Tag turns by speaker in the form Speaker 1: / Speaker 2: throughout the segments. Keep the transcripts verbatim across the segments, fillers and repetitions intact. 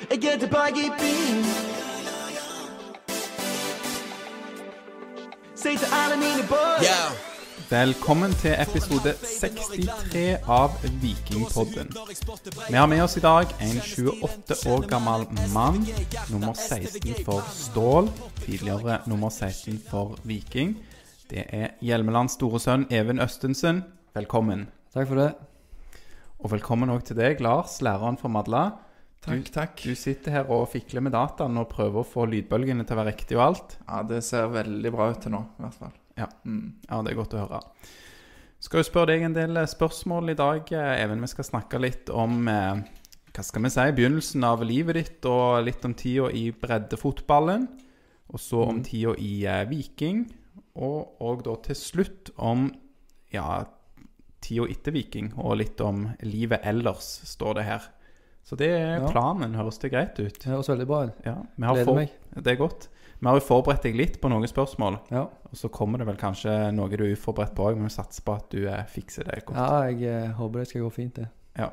Speaker 1: Jeg er tilbake i byen. Si til alle mine boys.
Speaker 2: Yeah.
Speaker 3: Velkommen til episode sekstifire av Vikingpodden. Vi har med oss i dag en tjueåtte år gammel mann, nummer seksten for Stål, tidligere nummer seksten for Viking. Det er Hjelmelands store sønn Even Østensen. Velkommen.
Speaker 4: Takk for det.
Speaker 3: Og velkommen også til deg, Lars, læreren for Madla.
Speaker 5: Takk, takk.
Speaker 3: Du sitter her og fikler med dataen og prøver å få lydbølgene til å være riktig og alt.
Speaker 5: Ja, det ser veldig bra ut til nå, i hvert fall.
Speaker 3: Ja,
Speaker 5: mm.
Speaker 3: ja det er godt å høre. Skal jo spørre deg en del spørsmål i dag, Even. Vi skal snakke litt om, eh, hva skal vi si, begynnelsen av livet ditt, og litt om tida i breddefotballen, og så om tida i eh, Viking, og, og da til slutt om, ja, tida etter Viking, og litt om livet ellers, står det her. Så det er
Speaker 4: Ja.
Speaker 3: planen, høres det greit ut?
Speaker 4: Det høres veldig bra ut.
Speaker 3: Ja, vi har
Speaker 4: Gleder
Speaker 3: for...
Speaker 4: meg.
Speaker 3: Det er godt. Vi har jo forberedt deg litt på noen spørsmål,
Speaker 4: Ja,
Speaker 3: og så kommer det vel kanskje noe du er uforberedt på, men vi satser på at du eh, fikser det godt.
Speaker 4: ja jeg eh, håper det skal gå fint det.
Speaker 3: Ja.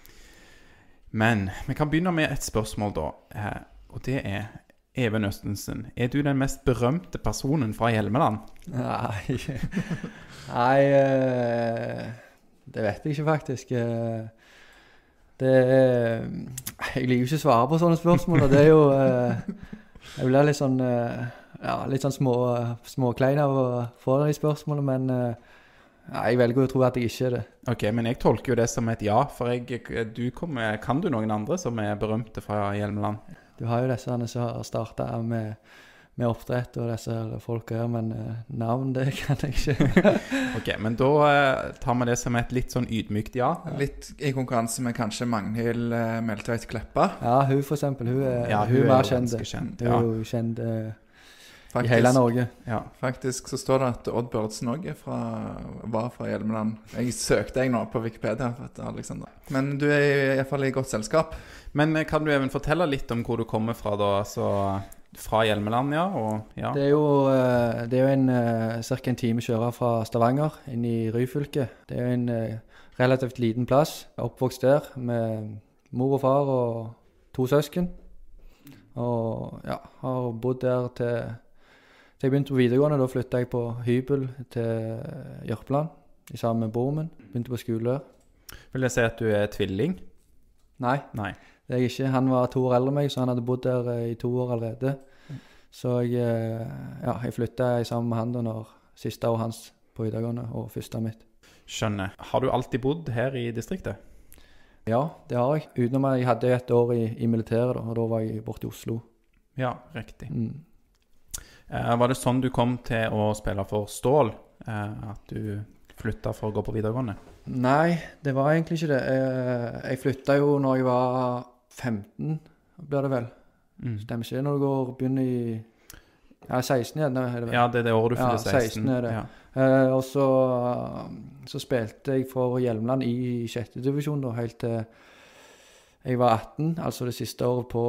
Speaker 3: Men vi kan begynne med et spørsmål da, eh, og det er Even Østensen. Er du den mest berømte personen fra Hjelmeland?
Speaker 4: Nei, Nei eh, det vet jeg ikke faktisk. Eh, Det er, jeg liker jo ikke å svare på sånne spørsmål, og det er jo, eh, jeg blir litt sånn, eh, ja, litt sånn små, småklein av å få de spørsmålene, men eh, ja, jeg velger å tro at jeg ikke er det.
Speaker 3: Ok, men jeg tolker jo det som et ja, for jeg, du kommer, kan du noen andre som er berømte fra Hjelmeland?
Speaker 4: Du har jo disse som har startet med, med oppdrett og disse folka her, men eh, navn, det kan jeg ikke.
Speaker 3: Ok, men da eh, tar vi det som et litt sånn ydmykt ja.
Speaker 5: Litt i konkurranse med kanskje Magnhild uh, Meltveit Kleppa.
Speaker 4: Ja, hun for eksempel, hun er,
Speaker 3: Ja,
Speaker 4: hun
Speaker 3: hun
Speaker 4: er
Speaker 3: er
Speaker 4: mer
Speaker 3: jo
Speaker 4: kjent.
Speaker 3: ganske kjent,
Speaker 4: Hun
Speaker 3: ja.
Speaker 4: er jo kjent eh, i
Speaker 5: Faktisk,
Speaker 4: hele Norge.
Speaker 3: Ja.
Speaker 5: faktisk så står det at Odd Børdsen også er fra, var fra Hjelmeland. Jeg søkte jeg nå på Wikipedia, for at Alexander. Men du er i, i hvert fall i godt selskap.
Speaker 3: Men eh, kan du even fortelle litt om hvor du kommer fra da, altså fra Hjelmeland, ja, og ja.
Speaker 4: Det er jo, eh, det er jo en, eh, cirka en time kjører fra Stavanger inn i Ryfylke. Det er jo en eh, relativt liten plass, oppvokst der med mor og far og to søsken. Og ja, har bodd der til, til jeg begynte på videregående. Da flyttet jeg på hybel til Jørpeland i sammen med broren min. Begynte på skole der.
Speaker 3: Vil jeg si at du er tvilling?
Speaker 4: Nei,
Speaker 3: Nei.
Speaker 4: det er jeg ikke. Han var to år eldre enn meg, så han hadde bodd der eh, i to år allerede. Så jeg, eh, ja, jeg flyttet sammen med han da når siste år hans på videregående og første mitt.
Speaker 3: Skjønner. Har du alltid bodd her i distriktet?
Speaker 4: Ja, det har jeg. Utenom at jeg hadde et år i, i militæret da, og da var jeg borte i Oslo.
Speaker 3: Ja, riktig.
Speaker 4: Mm.
Speaker 3: Eh, var det sånn du kom til å spille for Stål? Eh, at du flyttet for å gå på videregående?
Speaker 4: Nei, det var egentlig ikke det. Jeg, jeg flyttet jo når jeg var femten, blir det vel.
Speaker 3: Mm.
Speaker 4: Stemmer ikke det når du går begynner i ja, seksten igjen, er det vel?
Speaker 3: Ja, det er det året du
Speaker 4: Ja,
Speaker 3: fyller seksten.
Speaker 4: seksten er det.
Speaker 3: Ja.
Speaker 4: Eh, og så, så spilte jeg for Hjelmeland i sjette divisjon da, helt til jeg var atten, altså det siste året på,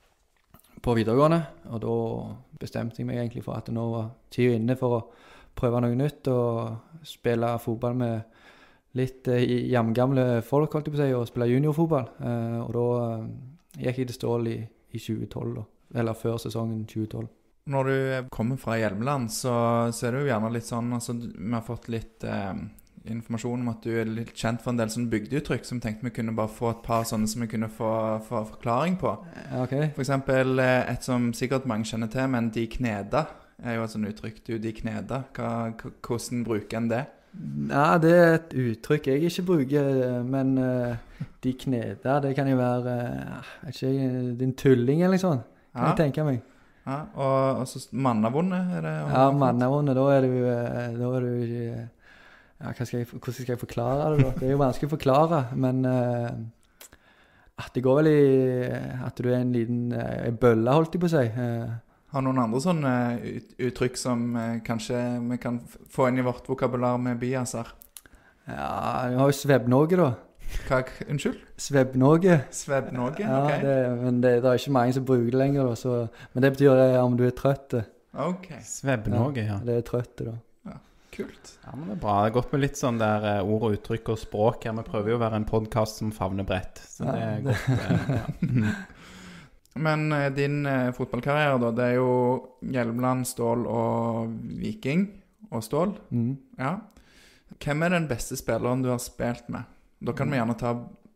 Speaker 4: på videregående. Og da bestemte jeg meg egentlig for at det nå var tiden inne for å prøve noe nytt og spille fotball med litt eh, jamgamle folk, holdt jeg på å si, og spille juniorfotball. Eh, og da eh, gikk jeg til Stål i, i tjue tolv da, eller før sesongen tjue tolv.
Speaker 5: Når du kommer fra Hjelmeland, så, så er det jo gjerne litt sånn, altså vi har fått litt eh, informasjon om at du er litt kjent for en del sånne bygdeuttrykk, som tenkte vi kunne bare få et par sånne som vi kunne få, få forklaring på.
Speaker 4: Ja, ok.
Speaker 5: For eksempel eh, et som sikkert mange kjenner til, men de kneda er jo et sånt uttrykk. Du, de kneda. Hva, k- hvordan bruker en det?
Speaker 4: Ja, det er et uttrykk jeg ikke bruker, men uh, de kneder, det kan jo være, uh, er ikke din tulling eller noe sånt, kan
Speaker 5: Ja.
Speaker 4: jeg tenke meg.
Speaker 5: Ja, og, og så mannavonde er det?
Speaker 4: Ja, mannavånd, da er du, uh, da er du ikke, ja, hva skal jeg, hvordan skal jeg forklare det da? Det er jo vanskelig å forklare, men uh, at det går vel i, at du er en liten uh, en bølle, holdt jeg på å si. Uh,
Speaker 5: Har noen andre sånne ut, uttrykk som eh, kanskje vi kan f- få inn i vårt vokabular med biaser?
Speaker 4: ja, vi har jo Svebbnåge da.
Speaker 5: Hva, unnskyld?
Speaker 4: Svebbnåge.
Speaker 5: Svebbnåge?
Speaker 4: Ja,
Speaker 5: Ok.
Speaker 4: det, men det, det er ikke mange som bruker det lenger da, så, men det betyr eh, om du er trøtt.
Speaker 5: Ok,
Speaker 3: Svebbnåge, ja.
Speaker 4: Det er trøtt da.
Speaker 5: kult.
Speaker 3: Ja, men det er bra. Det er godt med litt sånn der eh, ord og uttrykk og språk her. Vi prøver jo å være en podcast som favner bredt. Så det er
Speaker 4: Ja.
Speaker 3: godt. Eh, ja.
Speaker 5: Men eh, din eh, fotballkarriere, da, det er jo Hjelmeland, Stål og Viking og Stål.
Speaker 4: Mm.
Speaker 5: Ja. Hvem er den beste spilleren du har spilt med? Da kan vi gjerne ta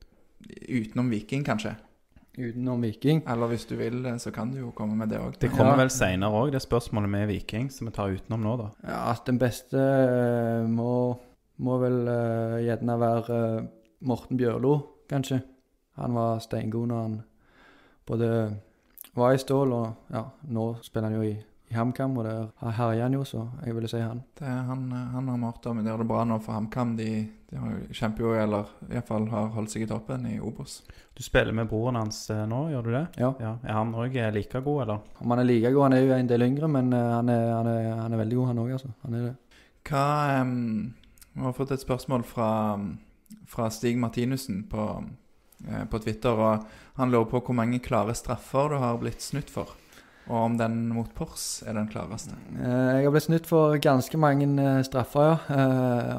Speaker 5: utenom Viking, kanskje.
Speaker 4: Utenom Viking.
Speaker 5: Eller hvis du vil, så kan du jo komme med det også.
Speaker 3: Det kommer
Speaker 4: Ja.
Speaker 3: vel senere også, det spørsmålet med Viking, som vi tar utenom nå da.
Speaker 4: Ja, at den beste eh, må, må vel eh, gjerne være eh, Morten Bjørlo, kanskje. Han var steingod når han både var i Stål, og ja, nå spiller han jo i, i HamKam, og der herjer han jo, så jeg ville si han.
Speaker 5: Det er han, han har Marta, men de gjør det bra nå for HamKam. De, de har kjemper jo, eller i hvert fall har holdt seg i toppen i Obos.
Speaker 3: Du spiller med broren hans eh, nå, gjør du det?
Speaker 4: Ja.
Speaker 3: Ja. Er han også like god, eller?
Speaker 4: Om han er like god, han er jo en del yngre, men eh, han, er, han, er, han er veldig god han også, altså. Han er det.
Speaker 5: Hva, um, vi har fått et spørsmål fra, fra Stig Martinussen på, eh, på Twitter, og han lurer på hvor mange klare straffer du har blitt snutt for, og om den mot Pors er den klareste.
Speaker 4: Eh, jeg har blitt snytt for ganske mange eh, straffer, ja. Eh,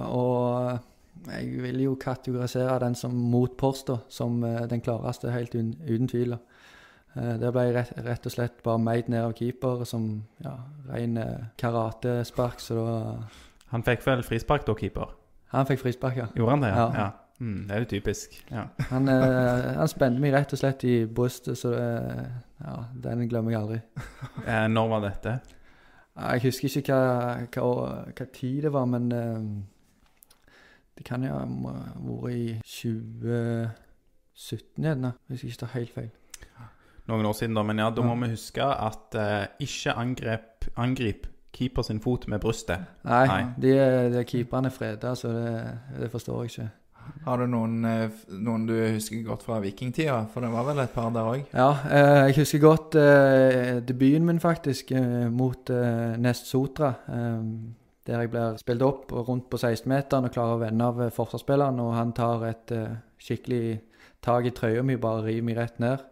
Speaker 4: og jeg vil jo kategorisere den som mot Pors, da, som eh, den klareste, helt un, uten tvil. Eh, der ble jeg rett, rett og slett bare meid ned av keeper, som ja, ren eh, karatespark, så da...
Speaker 3: Han fikk vel frispark da, keeper?
Speaker 4: Han fikk frispark, ja.
Speaker 3: Gjorde han det? Ja.
Speaker 4: Ja.
Speaker 3: Ja. Mm, det er jo typisk. Ja.
Speaker 4: Han, eh, han spente meg rett og slett i brystet, så det, ja, den glemmer jeg aldri.
Speaker 3: Eh, når var dette?
Speaker 4: Ja, jeg husker ikke hva, hva, hva tid det var, men eh, det kan jo ha vært i tjue sytten, gjerne, hvis jeg ikke tar helt feil.
Speaker 3: Noen år siden da, men ja, da må
Speaker 4: Ja.
Speaker 3: vi huske at eh, ikke angrep, angrip keeper sin fot med brystet.
Speaker 4: Nei,
Speaker 3: Nei.
Speaker 4: de, de keeperne er fredet, så det, det forstår jeg ikke.
Speaker 5: Har du noen, eh, f- noen du husker godt fra vikingtida? For det var vel et par der også.
Speaker 4: Ja, eh, jeg husker godt eh, debuten min faktisk eh, mot eh, Nest Sotra, eh, der jeg blir spilt opp og rundt på seksten-meteren og klarer å vende av eh, forsvarsspilleren, og han tar et eh, skikkelig tag i trøya mi, bare river meg rett ned.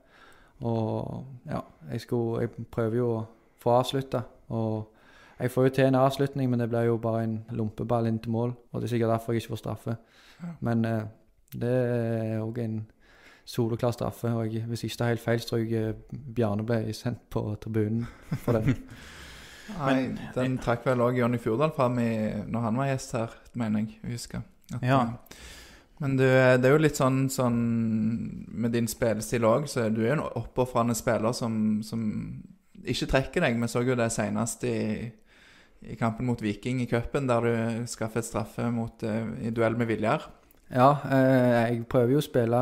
Speaker 4: Og ja, jeg, skulle, jeg prøver jo å få avslutta, og jeg får jo til en avslutning, men det blir jo bare en lumpeball inn til mål, og det er sikkert derfor jeg ikke får straffe. Men eh, det er også en soloklar straffe, og jeg, hvis jeg ikke tar helt feil, så tror jeg eh, Bjarne ble sendt på tribunen for det.
Speaker 5: Nei, den trakk vel også Jonny Fjordal frem i, når han var gjest her, mener jeg, jeg husker. At,
Speaker 3: Ja.
Speaker 5: eh, Men du, det er jo litt sånn, sånn med din spillestil også, så du er jo en oppoffrende spiller som, som ikke trekker deg. Vi så jo det senest i, i kampen mot Viking i cupen, der du skaffet et straffe mot, uh, i duell med Viljar.
Speaker 4: Ja, eh, jeg prøver jo å spille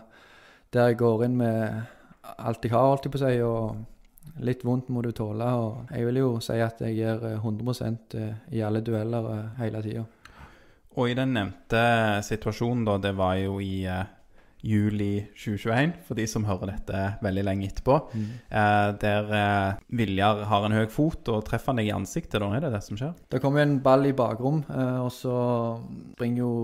Speaker 4: der jeg går inn med alt jeg har, holdt jeg på å si, og litt vondt må du tåle, og jeg vil jo si at jeg gjør eh, hundre prosent i alle dueller eh, hele tiden.
Speaker 3: Og i den nevnte situasjonen da, det var jo i eh, juli tjue tjueen, for de som hører dette veldig lenge etterpå,
Speaker 4: Mm.
Speaker 3: eh, der eh, Viljar har en høy fot og treffer han deg i ansiktet, da er det det som skjer?
Speaker 4: Det kommer jo en ball i bakrom, eh, og så springer jo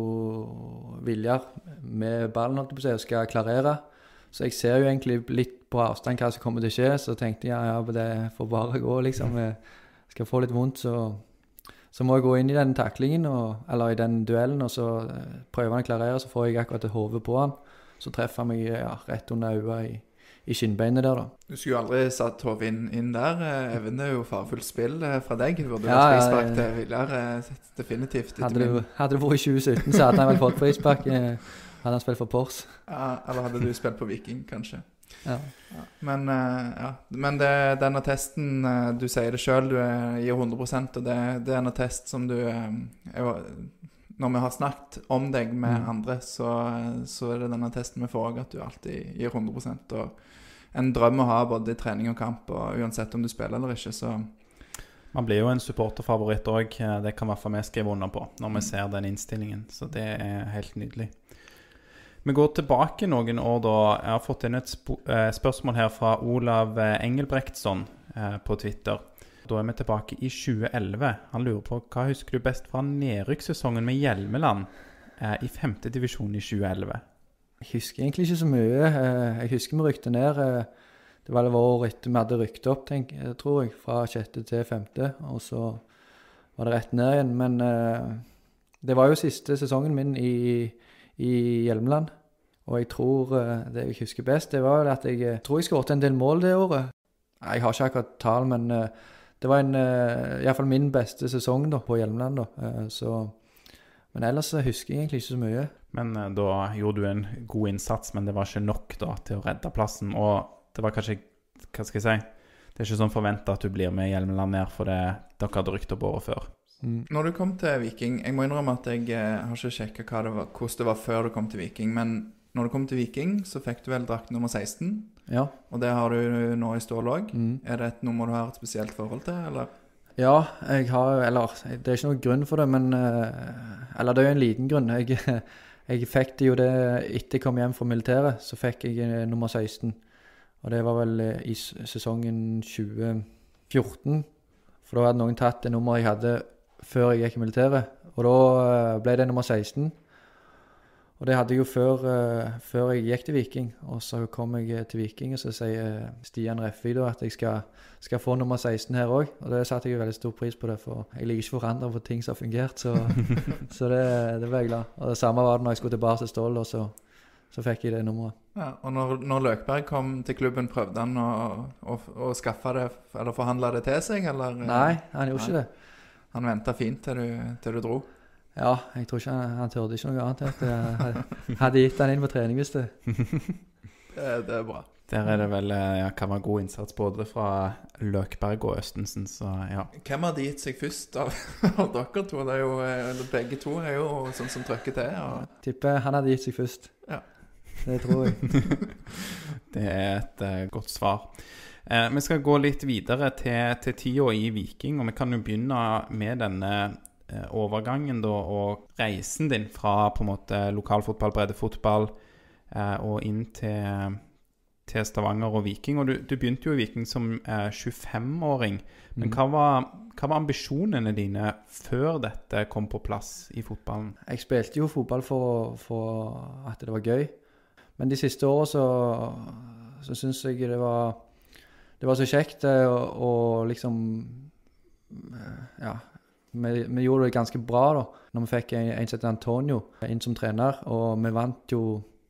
Speaker 4: Viljar med ballen, holdt jeg på å si, og skal klarere. Så jeg ser jo egentlig litt på avstand hva som kommer til å skje, så tenkte jeg, ja, ja, det får bare gå, liksom. Jeg skal få litt vondt, så, så må jeg gå inn i den taklingen, og, eller i den duellen, og så eh, prøver han å klarere, så får jeg akkurat et hode på han. Så treffer han meg ja, rett under øyet i, i skinnbeinet der, da.
Speaker 5: Du skulle jo aldri satt hodet inn, inn der. Eh, Even er jo farfullt spill eh, fra deg. Du burde jo
Speaker 4: Ja,
Speaker 5: ha
Speaker 4: ja,
Speaker 5: frispark
Speaker 4: ja.
Speaker 5: til Viljar, eh, definitivt. etter
Speaker 4: Hadde det,
Speaker 5: min-
Speaker 4: hadde det vært i tjue sytten, så hadde han vel fått frispark. eh, Hadde han spilt for Pors.
Speaker 5: Ja, eller hadde du spilt på Viking, kanskje.
Speaker 4: Ja.
Speaker 5: Men, eh, ja. Men det, denne testen, eh, du sier det selv, du eh, gir hundre prosent, og det, det er en attest som du, eh, er, jo- når vi har snakket om deg med
Speaker 4: Mm.
Speaker 5: andre, så, så er det denne testen vi får, at du alltid gir hundre prosent, og en drøm å ha både i trening og kamp, og uansett om du spiller eller ikke, så
Speaker 3: Man blir jo en supporterfavoritt også, det kan i hvert fall vi skrive under på når vi ser den innstillingen, så det er helt nydelig. Vi går tilbake noen år da. Jeg har fått inn et sp eh, spørsmål her fra Olav eh, Engelbrektsson eh, på Twitter. Da er vi tilbake i tjue elleve. Han lurer på, hva husker du best fra nedrykkssesongen med Hjelmeland eh, i femte divisjon i tjue elleve?
Speaker 4: Jeg husker egentlig ikke så mye. Eh, Jeg husker vi rykte ned. eh, Det var det året etter vi hadde rykket opp, tenk, jeg, tror jeg, fra sjette til femte, og så var det rett ned igjen. Men eh, det var jo siste sesongen min i, i Hjelmeland, Og jeg tror eh, det jeg husker best, det var at jeg eh, tror jeg skåret en del mål det året. Jeg har ikke akkurat tall, men eh, det var en, eh, i hvert fall min beste sesong da, på Hjelmeland. Da. Eh, så, men ellers så husker jeg egentlig ikke så mye.
Speaker 3: Men eh, da gjorde du en god innsats, men det var ikke nok da til å redde plassen. Og det var kanskje, hva skal jeg si, det er ikke sånn forventet at du blir med i Hjelmeland ned, for det, dere hadde rykt opp året før.
Speaker 4: Mm.
Speaker 5: Når du kom til Viking, jeg må innrømme at jeg eh, har ikke sjekket hva det var, hvordan det var før du kom til Viking, men når du kom til Viking, så fikk du vel drakt nummer seksten,
Speaker 4: Ja.
Speaker 5: og det har du nå i Stål også.
Speaker 4: Mm.
Speaker 5: Er det et nummer du har et spesielt forhold til, eller?
Speaker 4: Ja, jeg har, eller det er ikke noen grunn for det, men, eh, eller det er jo en liten grunn. Jeg, jeg fikk det jo det etter jeg kom hjem fra militæret, så fikk jeg eh, nummer seksten. Og det var vel eh, i s- sesongen tjue fjorten, for da hadde noen tatt det nummeret jeg hadde før jeg gikk i militæret. Og da eh, ble det nummer seksten. Og det hadde jeg jo før, eh, før jeg gikk til Viking. Og så kom jeg eh, til Viking, og så sier Stian Reffi da at jeg skal, skal få nummer seksten her også. Og det satte jeg jo veldig stor pris på det, for jeg liker ikke forandre på ting som har fungert. Så, så det, det var jeg glad. Og det samme var det når jeg skulle tilbake til Stål, og så, så fikk jeg det nummeret.
Speaker 5: Ja, og når, når Løkberg kom til klubben, prøvde han å, å, å skaffe det, eller forhandle det til seg, eller?
Speaker 4: Nei, han gjorde ikke det.
Speaker 5: Han ventet fint til du, til du dro.
Speaker 4: Ja, jeg tror ikke han, han tørde ikke noe annet. At jeg hadde- hadde gitt han inn på trening hvis det.
Speaker 5: Det, det er bra.
Speaker 3: Der er det vel, eh, ja, kan være god innsats både fra Løkberg og Østensen, så ja.
Speaker 5: Hvem har de gitt seg først av, av dere to? Det er jo, eller begge to er jo sånn som trykker til. Og...
Speaker 4: Tipper han hadde gitt seg først.
Speaker 5: Ja.
Speaker 4: Det tror jeg.
Speaker 3: Det er et eh, godt svar. Eh, vi skal gå litt videre til, til tida i Viking, og vi kan jo begynne med denne eh, overgangen da, og reisen din fra på en måte lokalfotball, breddefotball, eh, og inn til, til Stavanger og Viking. Og du, du begynte jo i Viking som eh, tjuefem-åring, men hva var, hva var ambisjonene dine før dette kom på plass i fotballen?
Speaker 4: Jeg spilte jo fotball for, for at det var gøy. Men de siste årene så, så synes jeg det var, det var så kjekt eh, å, å liksom, eh, ja, vi, vi gjorde det ganske bra da, når vi fikk en, en som heter Antonio inn som trener, og vi vant jo,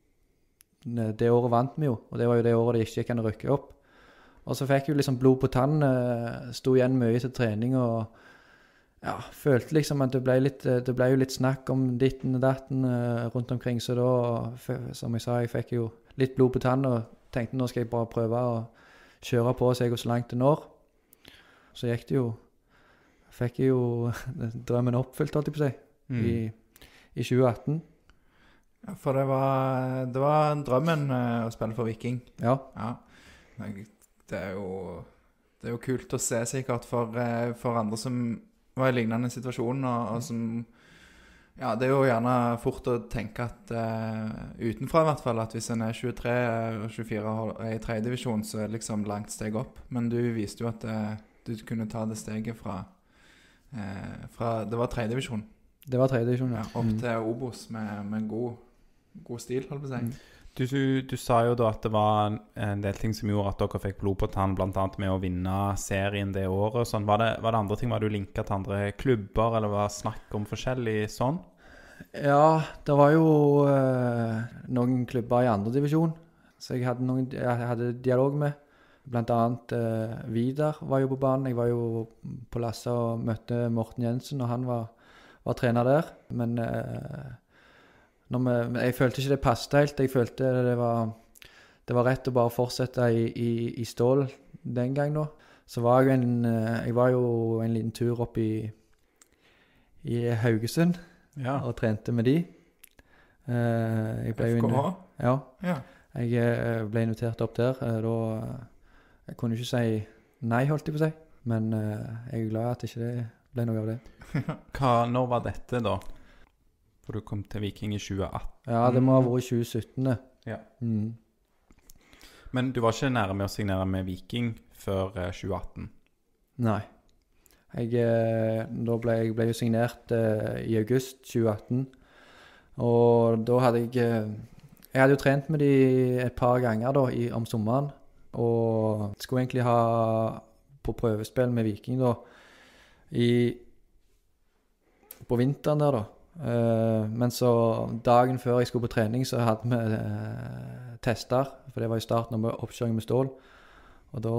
Speaker 4: det året vant vi jo, og det var jo det året det ikke gikk an å rykke opp. Og så fikk jeg liksom blod på tann, eh, sto igjen mye til trening, og ja, følte liksom at det ble, litt, det ble jo litt snakk om ditten og datten uh, rundt omkring, så da, f- som jeg sa, jeg fikk jo litt blod på tann og tenkte nå skal jeg bare prøve å kjøre på og se hvor så langt det når. Så gikk det jo, fikk jeg jo drømmen oppfylt, holdt jeg på å si,
Speaker 3: Mm.
Speaker 4: i, i tjue atten.
Speaker 5: Ja, for det var, det var drømmen eh, å spille for Viking.
Speaker 4: Ja,
Speaker 5: Ja, Men det er jo, det er jo kult å se sikkert for, eh, for andre som var i lignende situasjon, og, og som, ja, det er jo gjerne fort å tenke at uh, utenfra i hvert fall, at hvis en er tjuetre og tjuefire og er i tredje divisjon, så er det liksom langt steg opp. Men du viste jo at uh, du kunne ta det steget fra, uh, fra det var tredje divisjon,
Speaker 4: det var tredje divisjon,
Speaker 5: ja,
Speaker 4: ja.
Speaker 5: opp
Speaker 4: Mm.
Speaker 5: til Obos med, med god, god stil, holdt på å si.
Speaker 4: Mm.
Speaker 3: Du, du, du sa jo da at det var en, en del ting som gjorde at dere fikk blod på tann, blant annet med å vinne serien det året. Sånn. Var, det, var det andre ting? Var du linket til andre klubber, eller var det snakk om forskjellig sånn?
Speaker 4: Ja, det var jo eh, noen klubber i andre divisjon, så jeg hadde, noen, jeg hadde dialog med. Blant annet eh, Vidar var jo på banen. Jeg var jo på Lasse og møtte Morten Jensen, og han var, var trener der. Men eh, når vi, men jeg følte ikke det passet helt. Jeg følte det var, det var rett å bare fortsette i, i, i Stål den gang da. Så var jeg, en, eh, jeg var jo en liten tur opp i, i Haugesund,
Speaker 3: Ja.
Speaker 4: og trente med de. Eh, jeg ble jo
Speaker 5: F K H?
Speaker 4: inne- Ja,
Speaker 5: Ja.
Speaker 4: jeg eh, ble invitert opp der. eh, Da, eh, jeg kunne ikke si nei, holdt jeg på å si. Men eh, jeg er glad at ikke det ble noe av det.
Speaker 3: Hva, når var dette da? For du kom til Viking i tjue atten.
Speaker 4: Ja, det må ha vært i tjue sytten. det.
Speaker 3: Ja.
Speaker 4: Mm.
Speaker 3: Men du var ikke nære med å signere med Viking før eh, tjue atten?
Speaker 4: Nei. Jeg, eh, da ble jeg ble jo signert eh, i august tjue atten. Og da hadde jeg eh, Jeg hadde jo trent med de et par ganger da, i, om sommeren. Og skulle egentlig ha på prøvespill med Viking da, i, på vinteren der da. Eh, men så dagen før jeg skulle på trening, så hadde vi eh, tester, for det var i starten av oppkjøringen med Stål. Og da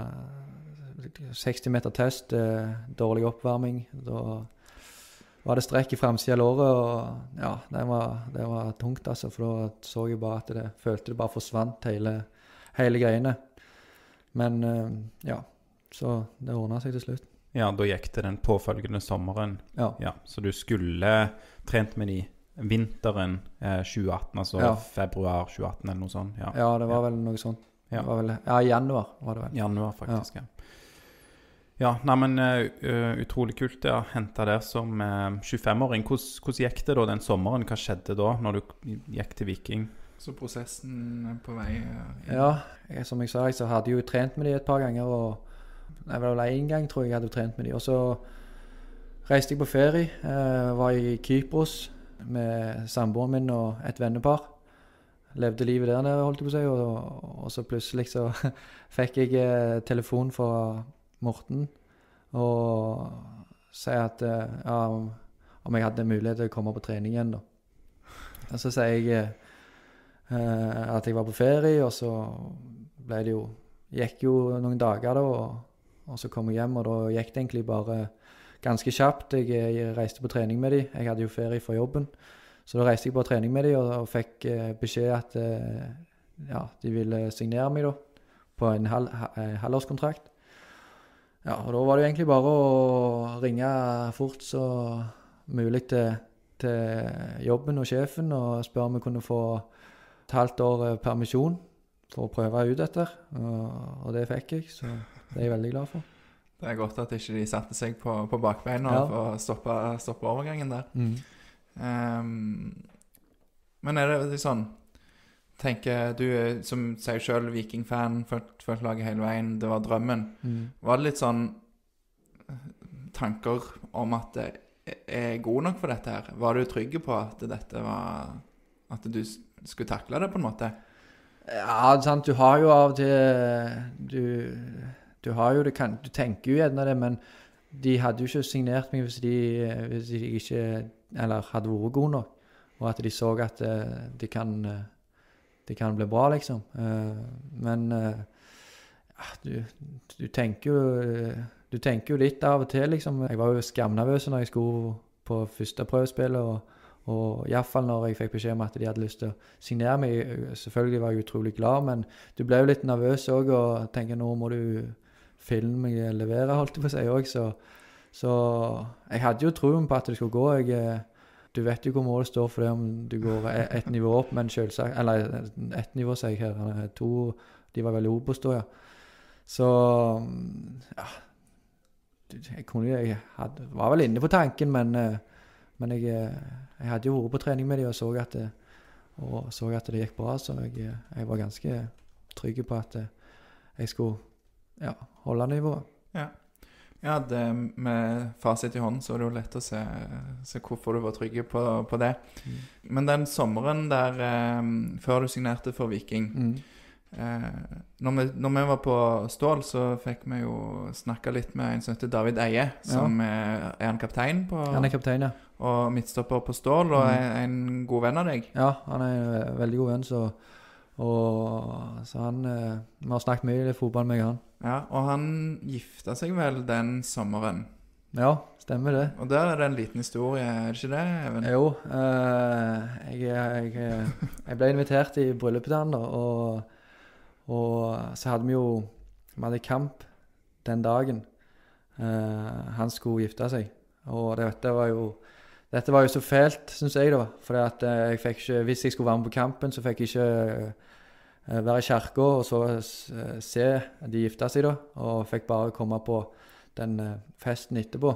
Speaker 4: eh, seksti meter test, eh, dårlig oppvarming. Da var det strekk i fremsiden av låret, og ja, det var, det var tungt, altså, for da så jeg bare at det følte det bare forsvant hele, hele greiene. Men eh, ja, så det ordnet seg til slutt.
Speaker 3: Ja, da gikk det den påfølgende sommeren.
Speaker 4: Ja.
Speaker 3: Ja, så du skulle trent med de vinteren eh, tjue atten, altså
Speaker 4: Ja.
Speaker 3: februar tjue atten eller noe sånt. Ja,
Speaker 4: Ja, det var vel noe sånt.
Speaker 3: Ja.
Speaker 4: Det var vel, ja, i januar var det vel.
Speaker 3: januar faktisk, ja. Ja, nei, men uh, utrolig kult det å hente der som uh, tjuefemåring. Hvordan, hvordan gikk det da den sommeren? Hva skjedde da, når du gikk til Viking?
Speaker 5: Så prosessen er på vei eh, inn.
Speaker 4: Ja, jeg, som jeg sa, så hadde jeg jo trent med de et par ganger, og jeg var vel en gang, tror jeg, jeg hadde trent med de. Og så reiste jeg på ferie, eh, var i Kypros med samboeren min og et vennepar. Levde livet der nede, holdt jeg på å si, og, og så plutselig så fikk jeg eh, telefon fra Morten og sier at eh, ja, om, om jeg hadde mulighet til å komme på trening igjen da. Og så sier jeg eh, at jeg var på ferie, og så ble det jo, gikk jo noen dager da, og, og så kom jeg hjem, og da gikk det egentlig bare ganske kjapt. Jeg, jeg reiste på trening med de, jeg hadde jo ferie fra jobben, så da reiste jeg på trening med de, og, og fikk eh, beskjed at eh, ja, de ville signere meg da, på en halv, halvårskontrakt. Ja, og da var det jo egentlig bare å ringe fort så mulig til, til jobben og sjefen, og spørre om vi kunne få et halvt år permisjon for å prøve ut dette, og, og det fikk jeg, så det er jeg veldig glad for.
Speaker 5: Det er godt at ikke de satte seg på, på bakbeina
Speaker 4: Ja.
Speaker 5: for å stoppe, stoppe overgangen der.
Speaker 4: Mm.
Speaker 5: Um, men er det sånn, tenker du, som sier selv Viking-fan, følt, følt laget hele veien, det var drømmen.
Speaker 4: Mm.
Speaker 5: Var det litt sånn tanker om at det er god nok for dette her? Var du trygg på at dette var, at du skulle takle det på en måte?
Speaker 4: Ja, sant, du har jo av og til, du, du har jo det, kan, du tenker jo gjerne det, men de hadde jo ikke signert meg hvis de, hvis de ikke, eller hadde vært gode nok, og at de så at uh, de kan, uh, de kan bli bra, liksom. Uh, men uh, ja, du, du tenker jo, du tenker jo litt av og til, liksom. Jeg var jo skamnervøs når jeg skulle på første prøvespillet, og Og i hvert fall når jeg fikk beskjed om at de hadde lyst til å signere meg, selvfølgelig var jeg utrolig glad, men du ble jo litt nervøs også, og tenker nå må du filme meg levere, holdt jeg på å si også, så, så jeg hadde jo troen på at det skulle gå. Jeg, du vet jo hvor målet står for det om du går et, et nivå opp, men selvsagt, eller et nivå sier jeg her, to, de var veldig Obos da, ja. Så, ja, jeg kunne jo, jeg hadde, var vel inne på tanken, men Men jeg, jeg hadde jo vært på trening med dem og så at det, og så at det gikk bra, så jeg, jeg var ganske trygg på at jeg skulle ja, holde nivået.
Speaker 5: Ja. Ja, det, med fasit i hånden så er det jo lett å se, se hvorfor du var trygg på, på det. Mm. Men den sommeren der, eh, før du signerte for Viking, mm. eh, når, vi, når vi var på Stål, så fikk vi jo snakket litt med en som heter David Eie, som ja. er, er en kaptein på...
Speaker 4: Han er kaptein, ja.
Speaker 5: Og midtstopper på Stål, og mm. er en god venn av deg.
Speaker 4: Ja, han er en veldig god venn, så, og, så han, eh, vi har snakket mye i fotball med han.
Speaker 5: Ja, og han gifta seg vel den sommeren.
Speaker 4: Ja, stemmer det.
Speaker 5: Og der er det en liten historie, er det ikke det, Even?
Speaker 4: Jo, eh, jeg, jeg, jeg ble invitert i bryllupet han, og, og så hadde vi jo, vi hadde kamp den dagen. Eh, han skulle gifte seg, og det, det var jo, Dette var jo så fælt, synes jeg da, for at jeg fikk ikke, hvis jeg skulle være med på kampen, så fikk jeg ikke uh, være i kirka og så uh, se de gifte seg da, og fikk bare komme på den uh, festen etterpå.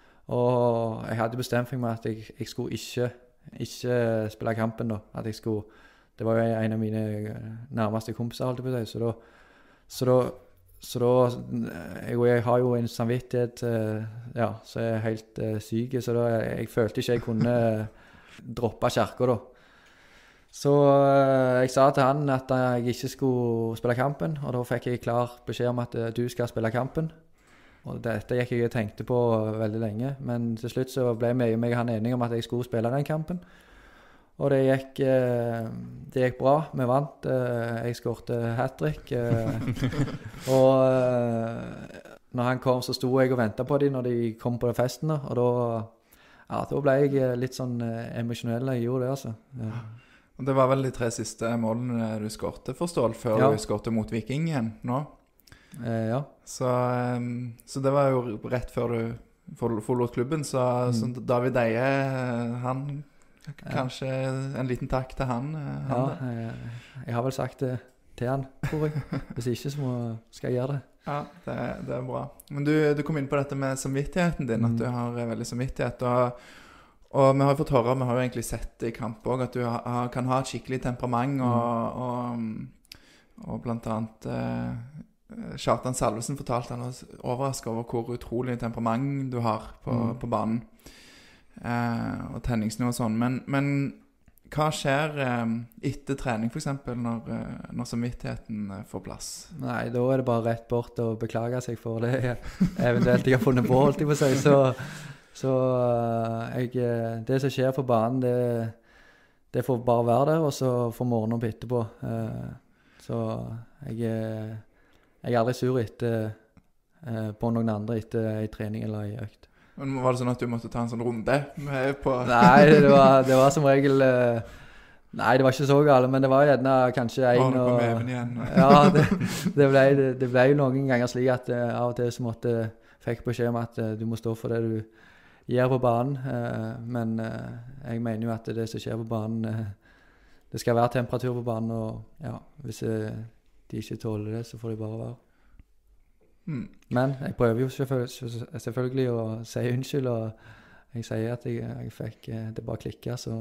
Speaker 4: Og jeg hadde bestemt for meg at jeg, jeg skulle ikke, ikke spille kampen da, at jeg skulle, det var jo en av mine nærmeste kompiser, holdt jeg på å si, så da, så da, Så da, jeg, jeg har jo en samvittighet, ja, så jeg er helt uh, syk, så da, jeg, jeg følte ikke jeg kunne droppe kirka da. Så uh, jeg sa til han at jeg ikke skulle spille kampen, og da fikk jeg klar beskjed om at uh, du skal spille kampen. og dette gikk jeg og tenkte på veldig lenge, men til slutt så ble meg og meg han enige om at jeg skulle spille den kampen. Og det gikk, eh, det gikk bra, vi vant, eh, jeg skårte hat-trick, eh, og eh, når han kom så sto jeg og ventet på dem når de kom på festen, og da, ja, da ble jeg litt sånn eh, emosjonell, jeg gjorde det altså. Ja.
Speaker 5: Og det var vel de tre siste målene du skårte for Stål, før
Speaker 4: Ja.
Speaker 5: du skårte mot Viking igjen nå.
Speaker 4: Eh, ja.
Speaker 5: Så, um, så det var jo rett før du for- forlot klubben, så,
Speaker 4: Mm.
Speaker 5: så David Eie, han, kanskje en liten takk til han. eh,
Speaker 4: Ja,
Speaker 5: han
Speaker 4: jeg, jeg har vel sagt det til han, tror jeg. Hvis ikke så må, skal jeg gjøre det.
Speaker 5: Ja, det, det er bra. Men du, du kom inn på dette med samvittigheten din, at
Speaker 4: Mm.
Speaker 5: du har eh, veldig samvittighet. Og, og vi har jo fått høre, vi har jo egentlig sett det i kamp også, at du ha, ha- kan ha et skikkelig temperament, og, og, og blant annet eh, Kjartan Salvesen fortalte han var overrasket over hvor utrolig temperament du har på,
Speaker 4: Mm.
Speaker 5: på banen. Eh, og tenningsnivå og sånn. Men, men hva skjer eh, etter trening, for eksempel, når, eh, når samvittigheten eh, får plass?
Speaker 4: Nei, da er det bare rett bort og beklage seg for det jeg, eventuelt jeg har funnet på, holdt jeg på å si. Så, så uh, jeg, det som skjer på banen, det, det får bare være der, og så får vi ordne opp etterpå. Uh, så jeg, eh, jeg er aldri sur etter, uh, på noen andre etter en trening eller en økt.
Speaker 5: Men var det sånn at du måtte ta en sånn runde med på...
Speaker 4: Nei, det var, det var som regel uh, Nei, det var ikke så galt, men det var gjerne kanskje en
Speaker 5: Var det på
Speaker 4: og-
Speaker 5: meven igjen?
Speaker 4: Ja, det, det, ble, det, det ble jo noen ganger slik at uh, av og til så måtte fikk beskjed om at uh, du må stå for det du gjør på banen. Uh, men uh, jeg mener jo at det som skjer på banen, uh, det skal være temperatur på banen, og ja, hvis uh, de ikke tåler det, så får de bare være.
Speaker 5: Mm.
Speaker 4: Men jeg prøver jo selvfølgelig, selvfølgelig å si unnskyld, og jeg sier at jeg, jeg fikk uh, det bare klikket, så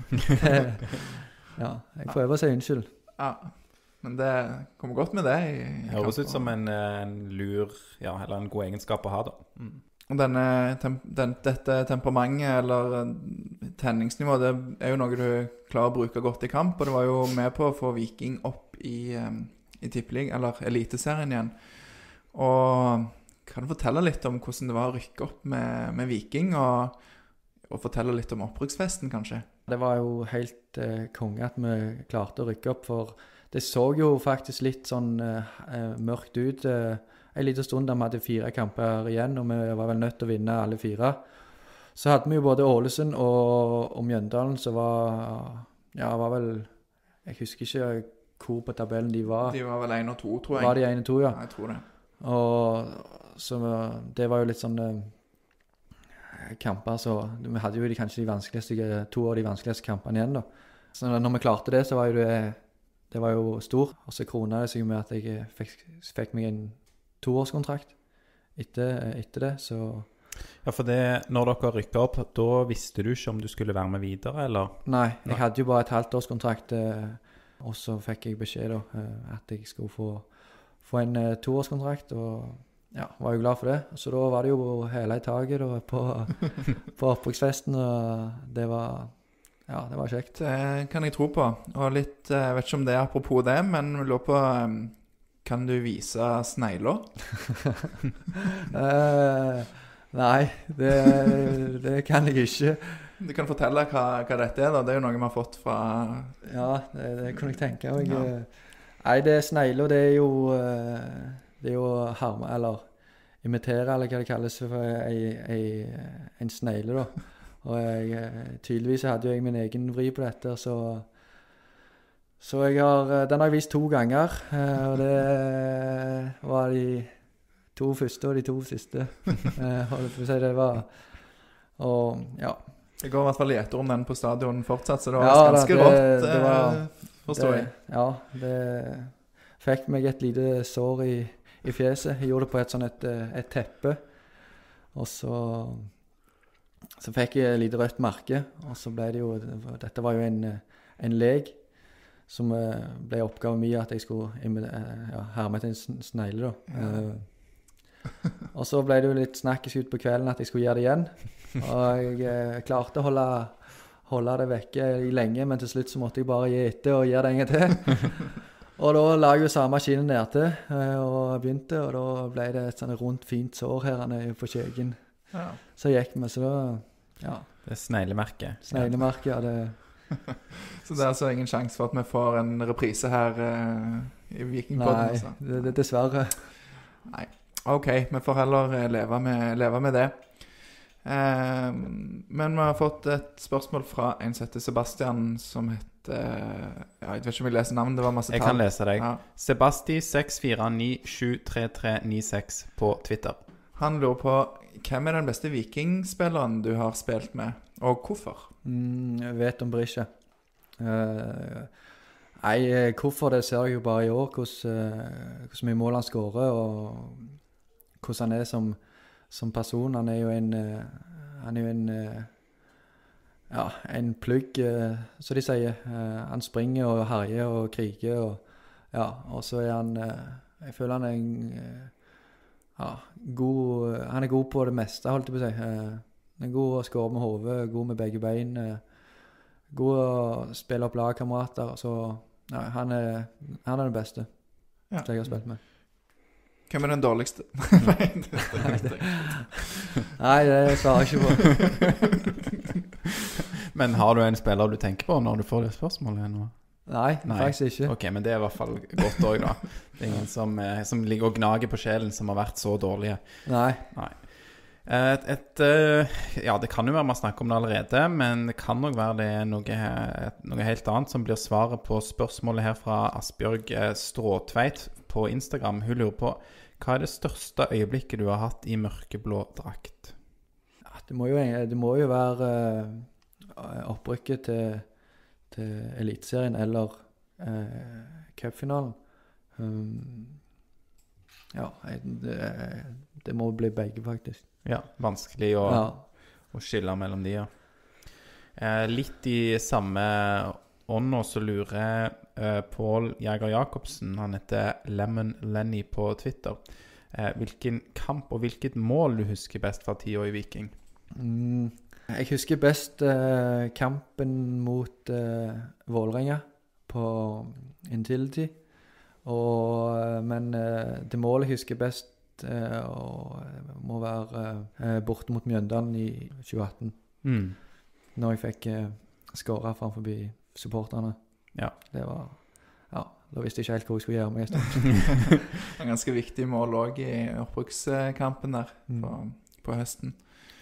Speaker 4: ja, jeg prøver å si unnskyld.
Speaker 5: Ja, men det kommer godt med det i, i
Speaker 3: Høres
Speaker 5: kamp,
Speaker 3: ut som
Speaker 5: og-
Speaker 3: en, eh, en lur, ja, eller en god egenskap å ha da. Mm.
Speaker 5: Og denne, tem, den, dette temperamentet, eller eh, tenningsnivået, det er jo noe du klarer å bruke godt i kamp, og det var jo med på å få Viking opp i, um, i Tippelig, eller Eliteserien igjen. Og kan du fortelle litt om hvordan det var å rykke opp med, med Viking, og, og fortelle litt om opprykksfesten, kanskje?
Speaker 4: Det var jo helt eh, konge at vi klarte å rykke opp, for det så jo faktisk litt sånn eh, eh, mørkt ut eh, en liten stund da vi hadde fire kamper igjen, og vi var vel nødt til å vinne alle fire. Så hadde vi jo både Ålesund og, og Mjøndalen, som var, ja, var vel, jeg husker ikke hvor på tabellen de var.
Speaker 5: De var vel en og to, tror jeg.
Speaker 4: Var de en og to, ja.
Speaker 5: Ja, jeg tror det.
Speaker 4: Og så det var jo litt sånn eh, kamper, så vi hadde jo de, kanskje de vanskeligste, to av de vanskeligste kampene igjen da. Så når vi klarte det, så var jo det, det var jo stor. Og så kronet det seg med at jeg fikk, fikk meg en toårskontrakt etter, etter det, så...
Speaker 3: Ja, for det, når dere rykket opp, da visste du ikke om du skulle være med videre, eller?
Speaker 4: Nei, jeg
Speaker 3: Nei.
Speaker 4: hadde jo bare et halvt årskontrakt, eh, og så fikk jeg beskjed da, eh, at jeg skulle få, få en eh, toårskontrakt, og ja, var jo glad for det. Så da var det jo hele i taget da, på, på opprykksfesten, og det var, ja, det var kjekt.
Speaker 5: Det kan jeg tro på. Og litt, eh, jeg vet ikke om det er apropos det, men jeg lurer på, eh, kan du vise snegler?
Speaker 4: Eh, nei, det, det kan jeg ikke.
Speaker 5: Du kan fortelle hva, hva dette er da. Det er jo noe vi har fått fra...
Speaker 4: Ja, det, det kunne jeg tenke meg.
Speaker 5: Ja.
Speaker 4: Nei, det er snegler, det er jo, eh, det er jo harme, eller imitere, eller hva det kalles for ei, ei, en snegle da. Og jeg, eh, tydeligvis hadde jo jeg min egen vri på dette, så, så jeg har, eh, den har jeg vist to ganger, eh, og det var de to første og de to siste. Eh, holdt på å si, det var, og ja.
Speaker 5: Det går i hvert fall gjetter om den på stadion fortsatt, så det var
Speaker 4: Ja, da,
Speaker 5: ganske
Speaker 4: det-
Speaker 5: rått,
Speaker 4: det
Speaker 5: eh,
Speaker 4: var-
Speaker 5: forstår jeg.
Speaker 4: Det, ja, det fikk meg et lite sår i, i fjeset. Jeg gjorde det på et sånn et, eh, et teppe, og så, så fikk jeg et lite rødt merke, og så ble det jo, dette var jo en, en leg, som eh, ble oppgaven min at jeg skulle imi- eh, ja, herme til en sn- snegle da.
Speaker 5: Ja.
Speaker 4: Eh, og så ble det jo litt snakkes ut på kvelden at jeg skulle gjøre det igjen, og jeg eh, klarte å holde, holde det vekke i lenge, men til slutt så måtte jeg bare gi etter og gjøre det en gang til. Og da la jeg jo samme maskinen ned til, eh, og begynte, og da ble det et sånn rundt fint sår her nede på kjøkken.
Speaker 5: Ja.
Speaker 4: Så gikk vi, så da, ja,
Speaker 3: Det er sneglemerke.
Speaker 4: sneglemerket, ja, det,
Speaker 5: Så det er altså ingen sjanse for at vi får en reprise her eh, i Vikingpodden,
Speaker 4: nei,
Speaker 5: altså.
Speaker 4: det, det, dessverre.
Speaker 5: Nei. Ok, vi får heller eh, leve med, leve med det. Eh, men vi har fått et spørsmål fra en som heter Sebastian, som heter ja, jeg vet ikke om jeg leser navnet, det var masse
Speaker 3: Jeg
Speaker 5: tall.
Speaker 3: kan lese deg.
Speaker 5: Ja.
Speaker 3: Sebasti seks fire ni sju tre tre ni seks på Twitter.
Speaker 5: Han lurer på hvem er den beste vikingspilleren du har spilt med, og hvorfor?
Speaker 4: Mm, jeg vet om Brisje. Uh, nei, eh, hvorfor det ser jeg jo bare i år, hvordan, uh, hvordan mye mål han skårer, og hvordan han er som, som person. Han er jo en, uh, han er jo en, uh, ja, en plugg, uh, som de sier. Uh, han springer og herjer og kriger, og, ja, og så er han, uh, jeg føler han er en, uh, ja, god, han er god på det meste, holdt jeg på å si. Uh, han er god å skåre med hodet, god med begge bein, uh, god å spille opp lagkamerater, så ja, han, er, han er den beste
Speaker 5: Ja.
Speaker 4: som jeg har spilt med.
Speaker 5: Hvem er den dårligste? Nei, det, det vet jeg.
Speaker 4: Nei, det svarer jeg ikke på.
Speaker 3: Men har du en spiller du tenker på når du får det spørsmålet nå?
Speaker 4: Nei,
Speaker 3: Nei.
Speaker 4: faktisk ikke.
Speaker 3: Ok, men det er i hvert fall godt også da. Det er ingen som, eh, som ligger og gnager på sjelen som har vært så dårlige.
Speaker 4: Nei.
Speaker 3: Nei. Et, et, eh, ja, det kan jo være man snakker om det allerede, men det kan nok være det er noe, et, noe helt annet som blir svaret på spørsmålet her fra Asbjørg eh, Stråtveit på Instagram. Hun lurer på, hva er det største øyeblikket du har hatt i mørkeblå drakt?
Speaker 4: Ja, det, må jo, det må jo være uh, opprykket til, til Eliteserien eller uh, cupfinalen. Um, ja, det, det må bli begge faktisk.
Speaker 3: Ja, vanskelig å,
Speaker 4: Ja.
Speaker 3: å skille mellom de, ja. Eh, litt i samme ånd så lurer eh, Pål Jæger Jacobsen, han heter Lemon Lenny på Twitter, eh, hvilken kamp og hvilket mål du husker best fra tida i Viking?
Speaker 4: Mm, jeg husker best uh, kampen mot uh, Vålerenga på Intility. Og, uh, men uh, det målet jeg husker best uh, og, må være uh, borte mot Mjøndalen i tjue atten.
Speaker 3: Mm.
Speaker 4: Når jeg fikk uh, skåret framfor supporterne.
Speaker 3: Ja.
Speaker 4: Det var, ja, da visste jeg ikke helt hvor jeg skulle gjøre meg i stedet.
Speaker 5: En ganske viktig mål også i oppbrukskampen der
Speaker 4: Mm.
Speaker 5: på, på høsten.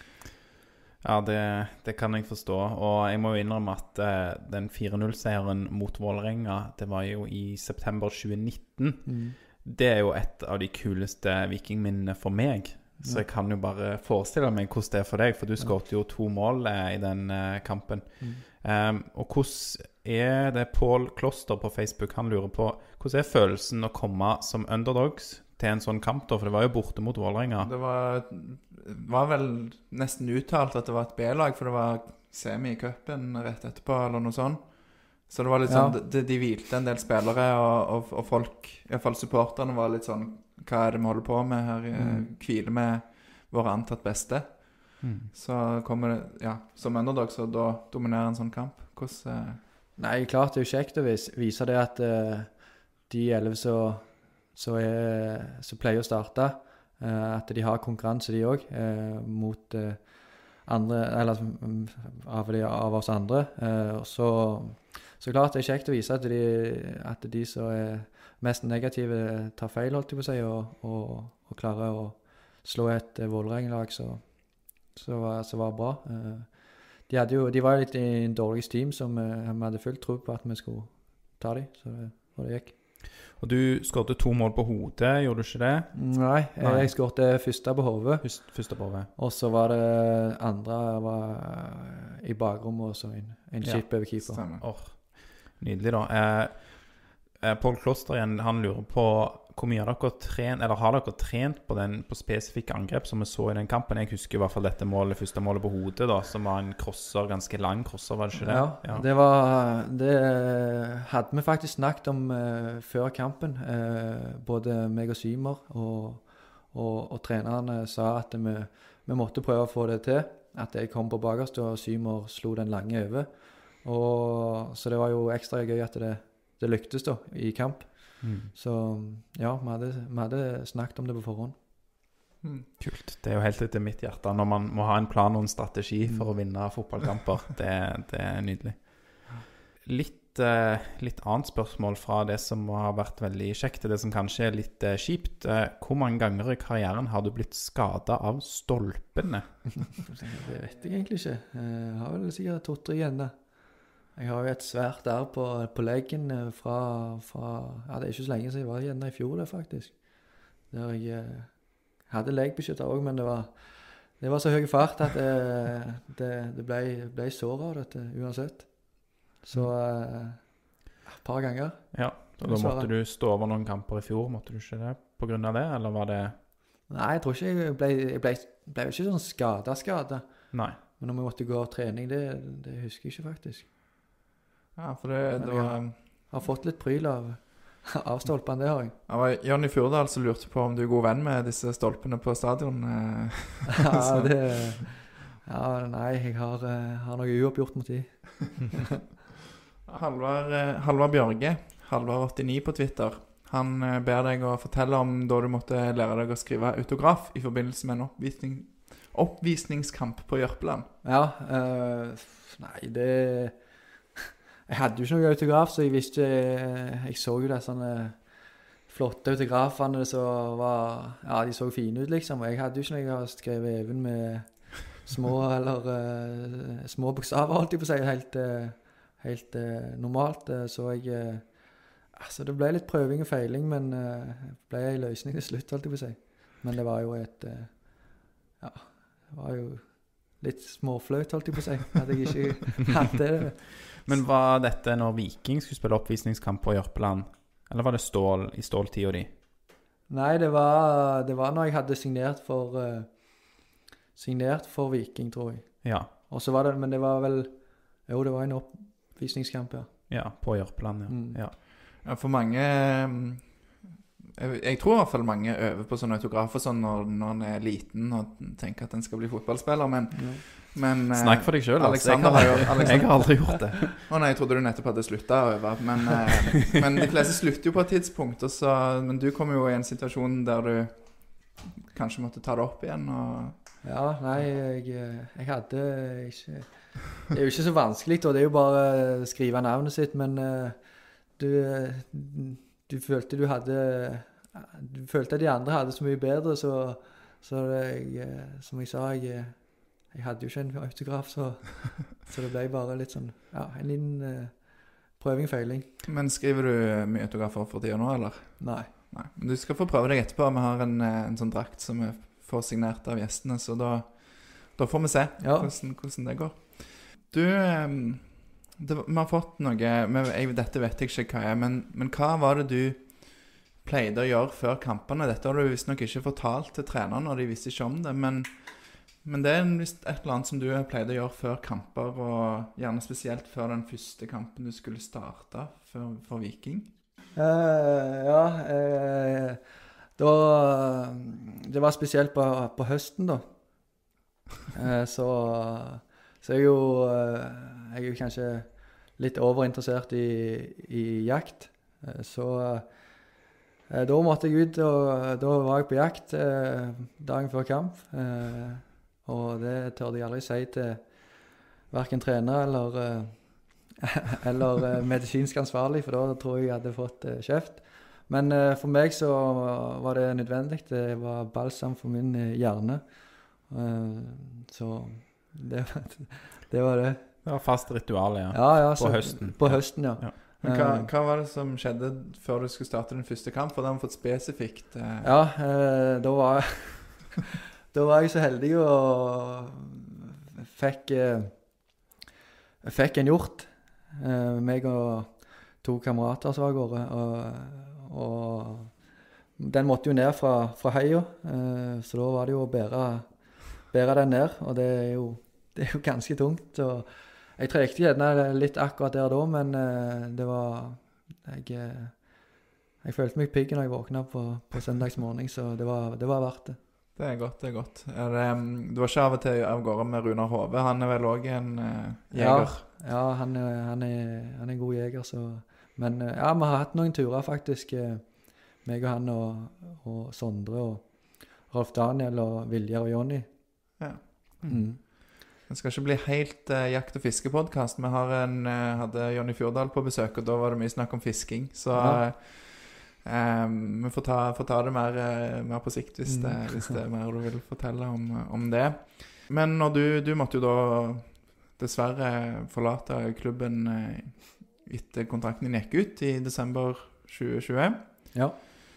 Speaker 3: Ja, det, det kan jeg forstå. Og jeg må jo innrømme at eh, den fire null-seieren mot Vålerenga, det var jo i september tjue nitten.
Speaker 4: Mm.
Speaker 3: Det er jo et av de kuleste vikingminnene for meg. Så jeg kan jo bare forestille meg hvordan det er for deg, for du skåret jo to mål eh, i den eh, kampen.
Speaker 4: Mm.
Speaker 3: Um, og hvordan er det Pål Kloster på Facebook, han lurer på, hvordan er følelsen å komme som underdogs til en sånn kamp da, for det var jo borte mot Vålerenga.
Speaker 5: Det var, var vel nesten uttalt at det var et B-lag, for det var semi i cupen rett etterpå, eller noe sånt. Så det var litt
Speaker 4: Ja.
Speaker 5: sånn, de, de hvilte en del spillere, og, og, og folk, i hvert fall supporterne var litt sånn, hva er det vi holder på med her,
Speaker 4: Mm.
Speaker 5: hvile med våre antatt beste.
Speaker 3: Mm.
Speaker 5: Så kommer det, ja, som underdog, så da dominerer en sånn kamp. Hvordan... eh,
Speaker 4: Nei, klart det er jo kjekt å vise, vise det at uh, de elleve så, så, er, så pleier å starte, uh, at de har konkurranse de også, uh, mot uh, andre, eller um, av, de, av oss andre. Uh, så, så klart det er kjekt å vise at de, at de som er mest negative tar feil, holdt jeg på å si, og, og, og klarer å slå et uh, Vålerenga-lag så, så, var, så var bra. Uh, De, hadde jo, de var litt i en dårlig team som uh, vi hadde fullt tro på at vi skulle ta dem, så det, og det gikk.
Speaker 3: Og du skårte to mål på hodet, gjorde du ikke det?
Speaker 4: Nei,
Speaker 3: Nei.
Speaker 4: jeg skårte første på hodet,
Speaker 3: Først, første på hodet.
Speaker 4: og så var det andre var uh, i bakrommet, og så en, en
Speaker 3: Ja,
Speaker 4: chip over keeper.
Speaker 5: stemmer.
Speaker 3: Åh, nydelig da. Eh, eh, Pål Kloster igjen, han lurer på hvor mye har dere trent, eller har dere trent på den, på spesifikke angrep som vi så i den kampen? Jeg husker i hvert fall dette målet, første målet på hodet da, som var en crosser, ganske lang crosser, var det ikke det?
Speaker 4: Ja, det var, det hadde vi faktisk snakket om uh, før kampen, uh, både meg og Symer, og, og, og trenerne sa at vi, vi måtte prøve å få det til, at jeg kom på bakerst, og Symer slo den lange over, og så det var jo ekstra gøy at det, det lyktes da, i kamp.
Speaker 3: Mm.
Speaker 4: Så ja, vi hadde, vi hadde snakket om det på forhånd.
Speaker 5: Mm.
Speaker 3: Kult. Det er jo helt etter mitt hjerte når man må ha en plan og en strategi
Speaker 4: Mm.
Speaker 3: for å vinne fotballkamper. Det, det er nydelig. Litt, eh, litt annet spørsmål fra det som har vært veldig kjekt, til det som kanskje er litt eh, kjipt. Eh, hvor mange ganger i karrieren har du blitt skadet av stolpene?
Speaker 4: Det vet jeg egentlig ikke. Jeg har vel sikkert to-tre igjen da. Jeg har jo et svært der på, på leggen eh, fra, fra, ja det er ikke så lenge siden jeg var igjen i fjor det faktisk. Der jeg eh, hadde legbeskytter også, men det var, det var så høy fart at det, det, det ble, ble sår av dette uansett. Så eh, et par ganger.
Speaker 3: Ja, og da måtte du stå over noen kamper i fjor, måtte du ikke det på grunn av det, eller var det...
Speaker 4: Nei, jeg tror ikke jeg ble, jeg ble, ble jo ikke sånn skada-skada.
Speaker 3: Nei.
Speaker 4: Men om jeg måtte gå av trening, det, det husker jeg ikke faktisk.
Speaker 5: Ja, for det, det var...
Speaker 4: Jeg har fått litt pryl av, av stolpene, det har jeg.
Speaker 5: Det var Jonny Fjordal som lurte på om du er god venn med disse stolpene på stadion. eh.
Speaker 4: Ja, det... Ja, nei, jeg har, eh, har noe uoppgjort mot de.
Speaker 5: Halvard, eh, Halvard Bjørge, Halvard åttini på Twitter, han eh, ber deg å fortelle om da du måtte lære deg å skrive autograf i forbindelse med en oppvisning, oppvisningskamp på Jørpeland.
Speaker 4: Ja, eh, nei, det... Jeg hadde jo ikke noe autograf, så jeg visste... Jeg så jo det sånne flotte autografene som var... Ja, de så fine ut liksom, og jeg hadde jo ikke noe jeg har skrevet even med små, eller uh, små bokstaver, holdt jeg på å si, helt, uh, helt uh, normalt. Uh, så jeg... Uh, altså, det ble litt prøving og feiling, men uh, det ble en løsning til slutt, holdt jeg på å si. Men det var jo et... Uh, ja, det var jo litt småfløyt, holdt jeg på å si, at jeg ikke hadde det.
Speaker 3: Men var dette når Viking skulle spille oppvisningskamp på Jørpeland? Eller var det stål i ståltida di?
Speaker 4: Nei, det var, det var når jeg hadde signert for, uh, signert for Viking, tror jeg.
Speaker 3: Ja.
Speaker 4: Og så var det, men det var vel, jo, det var en oppvisningskamp, ja.
Speaker 3: Ja, på Jørpeland, ja.
Speaker 4: Mm.
Speaker 3: Ja.
Speaker 5: Ja, for mange... Jeg, jeg tror i hvert fall mange øver på sånne autografer sånn når, når en er liten og tenker at en skal bli fotballspiller, men...
Speaker 4: Ja.
Speaker 5: men
Speaker 3: Snakk for deg selv, altså.
Speaker 5: Alexander har jo... Alexander,
Speaker 3: Jeg har aldri gjort det.
Speaker 5: Å nei, jeg trodde du nettopp hadde sluttet å øve, men, eh, men de fleste slutter jo på et tidspunkt, og så, men du kom jo i en situasjon der du kanskje måtte ta det opp igjen, og...
Speaker 4: Ja, nei, jeg, jeg hadde ikke... Det er jo ikke så vanskelig, og det er jo bare å skrive navnet sitt, men uh, du, du følte du hadde... Du følte at de andre hadde så mye bedre, så, så jeg, som jeg sa, jeg, jeg hadde jo ikke en autograf, så, så det ble bare litt sånn, ja, en liten uh, prøving-feiling.
Speaker 5: Men skriver du mye autografer for tida nå, eller?
Speaker 4: Nei.
Speaker 5: Nei, men du skal få prøve deg etterpå. Vi har en, en sånn drakt som vi får signert av gjestene, så da, da får vi se
Speaker 4: Ja.
Speaker 5: hvordan, hvordan det går. Du, det, vi har fått noe, jeg, dette vet jeg ikke hva er, men, men hva var det du pleide å gjøre før kampene? Dette har du visst nok ikke fortalt til treneren, og de visste ikke om det, men, men det er visst et eller annet som du pleide å gjøre før kamper, og gjerne spesielt før den første kampen du skulle starte for, for Viking.
Speaker 4: Uh, ja, uh, da, det var spesielt på, på høsten da. Uh, så, så jeg er jo, uh, jeg er jo kanskje litt overinteressert i, i jakt. Uh, så uh, da måtte jeg ut, og da var jeg på jakt uh, dagen før kamp. Uh, og det tør jeg aldri si til hverken trener eller... Uh, eller uh, medisinsk ansvarlig, for da tror jeg jeg hadde fått uh, kjeft. Men uh, for meg så var det nødvendig. Det var balsam for min uh, hjerne. Uh, så det, det var det.
Speaker 3: Det var fast ritual, ja.
Speaker 4: Ja, ja,
Speaker 3: på
Speaker 4: så,
Speaker 3: høsten.
Speaker 4: På høsten, ja.
Speaker 3: Ja.
Speaker 5: Men hva,
Speaker 4: Uh,
Speaker 5: hva var det som skjedde før du skulle starte din første kamp? For det har vi fått spesifikt. Eh.
Speaker 4: ja, uh, da var jeg da var jeg så heldig og fikk uh, fikk en hjort. Uh, meg og to kamerater som var av gårde, og, og den måtte jo ned fra, fra heia, uh, så da var det jo å bære, bære den ned, og det er jo, det er jo ganske tungt, og jeg trekte gjerne litt akkurat der da, men uh, det var, jeg, jeg følte meg pigg når jeg våknet på, på søndagsmorgen, så det var, det var verdt det.
Speaker 5: Det er godt, det er godt. Er det, du var ikke av og til av gårde med Runar Hove, han er vel også en uh, jeger?
Speaker 4: Ja, ja han, han, er, han er en god jeger, så Men eh, ja, vi har hatt noen turer faktisk, eh, meg og han og, og Sondre og Rolf Daniel og Viljar og Jonny.
Speaker 5: Ja.
Speaker 4: Mm.
Speaker 5: Det skal ikke bli helt uh, jakt- og fiskepodcast. Vi har en, uh, hadde Jonny Fjordal på besøk, og da var det mye snakk om fisking. Så
Speaker 4: Ja.
Speaker 5: uh, um, vi får ta, får ta det mer, uh, mer på sikt hvis,
Speaker 4: Mm.
Speaker 5: det, hvis det er mer du vil fortelle om, om det. Men når du, du måtte jo da dessverre forlate klubben uh, etter kontrakten din gikk ut i desember tjue tjue.
Speaker 4: Ja.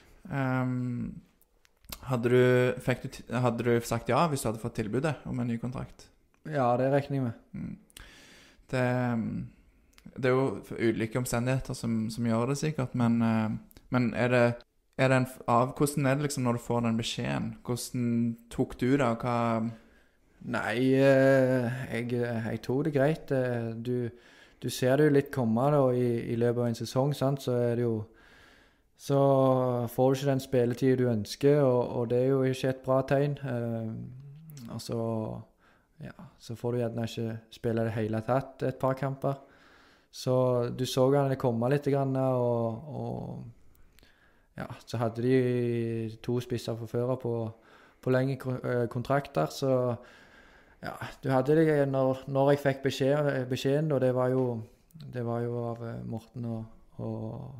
Speaker 5: Um, hadde, du, fikk du, ti- hadde du sagt ja hvis du hadde fått tilbudet om en ny kontrakt?
Speaker 4: Ja, det regner jeg med.
Speaker 5: Mm. Det, det er jo ulike omstendigheter som, som gjør det sikkert, men, eh, men er det, er det en f- av, hvordan er det liksom når du får den beskjeden? Hvordan tok du det, og hva...
Speaker 4: Nei, eh, jeg, jeg tok det greit. Eh, Du, du ser det jo litt komme da, i, i løpet av en sesong, sant? Så er det jo så får du ikke den spilletiden du ønsker, og, og det er jo ikke et bra tegn. Eh, altså, ja, så får du gjerne ikke spille det hele tatt et par kamper. Så du så gjerne det komme litt, grann, og, og ja, så hadde de to spisser for fører på, på lenge ko- eh, kontrakter, så ja, du hadde det når, når jeg fikk beskjed, beskjeden, og det var jo, det var jo av eh, Morten og, og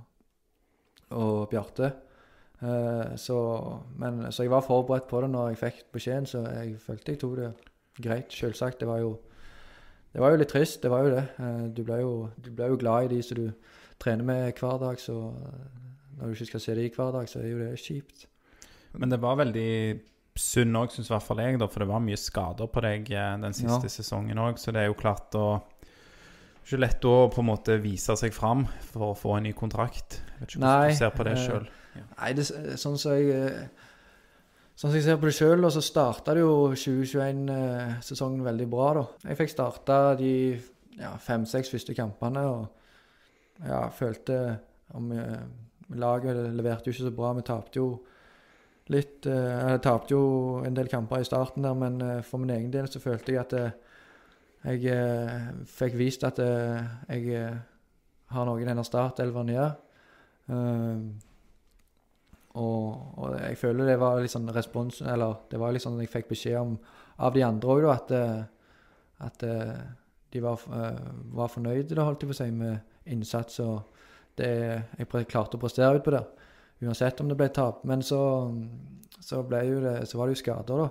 Speaker 4: og Bjarte. Eh, så, men, så jeg var forberedt på det når jeg fikk beskjeden, så jeg følte jeg tok det greit. Selvsagt, det var jo, det var jo litt trist, det var jo det. Eh, du ble jo, du ble jo glad i de som du trener med hver dag, så når du ikke skal se de hver dag, så er jo det kjipt.
Speaker 3: Men det var veldig synd også, synes i hvert fall jeg, da, for det var mye skader på deg eh, den siste
Speaker 4: Ja.
Speaker 3: sesongen også, så det er jo klart å ikke lett å på en måte vise seg fram for å få en ny kontrakt. Jeg vet ikke hvordan
Speaker 4: Nei,
Speaker 3: du ser på det
Speaker 4: eh,
Speaker 3: selv.
Speaker 4: Nei, det, sånn som jeg eh, Sånn som jeg ser på det selv, og så startet det jo tjue tjueen-sesongen veldig bra da. Jeg fikk startet de ja, fem-seks første kampene, og ja, følte om eh, laget leverte jo ikke så bra. Vi tapte jo litt, eh, jeg tapte jo en del kamper i starten der, men eh, for min egen del så følte jeg at eh, jeg eh, fikk vist at eh, jeg eh, har noe i denne startelveren her. Uh, og, og jeg føler det var litt sånn respons, eller det var litt sånn at jeg fikk beskjed om av de andre også da, at, eh, at eh, de var, eh, var fornøyde da, holdt jeg på å si, med innsats, og det, jeg pre- klarte å prestere ut på det, uansett om det ble tap. Men så, så, ble jo det, så var det jo skader da,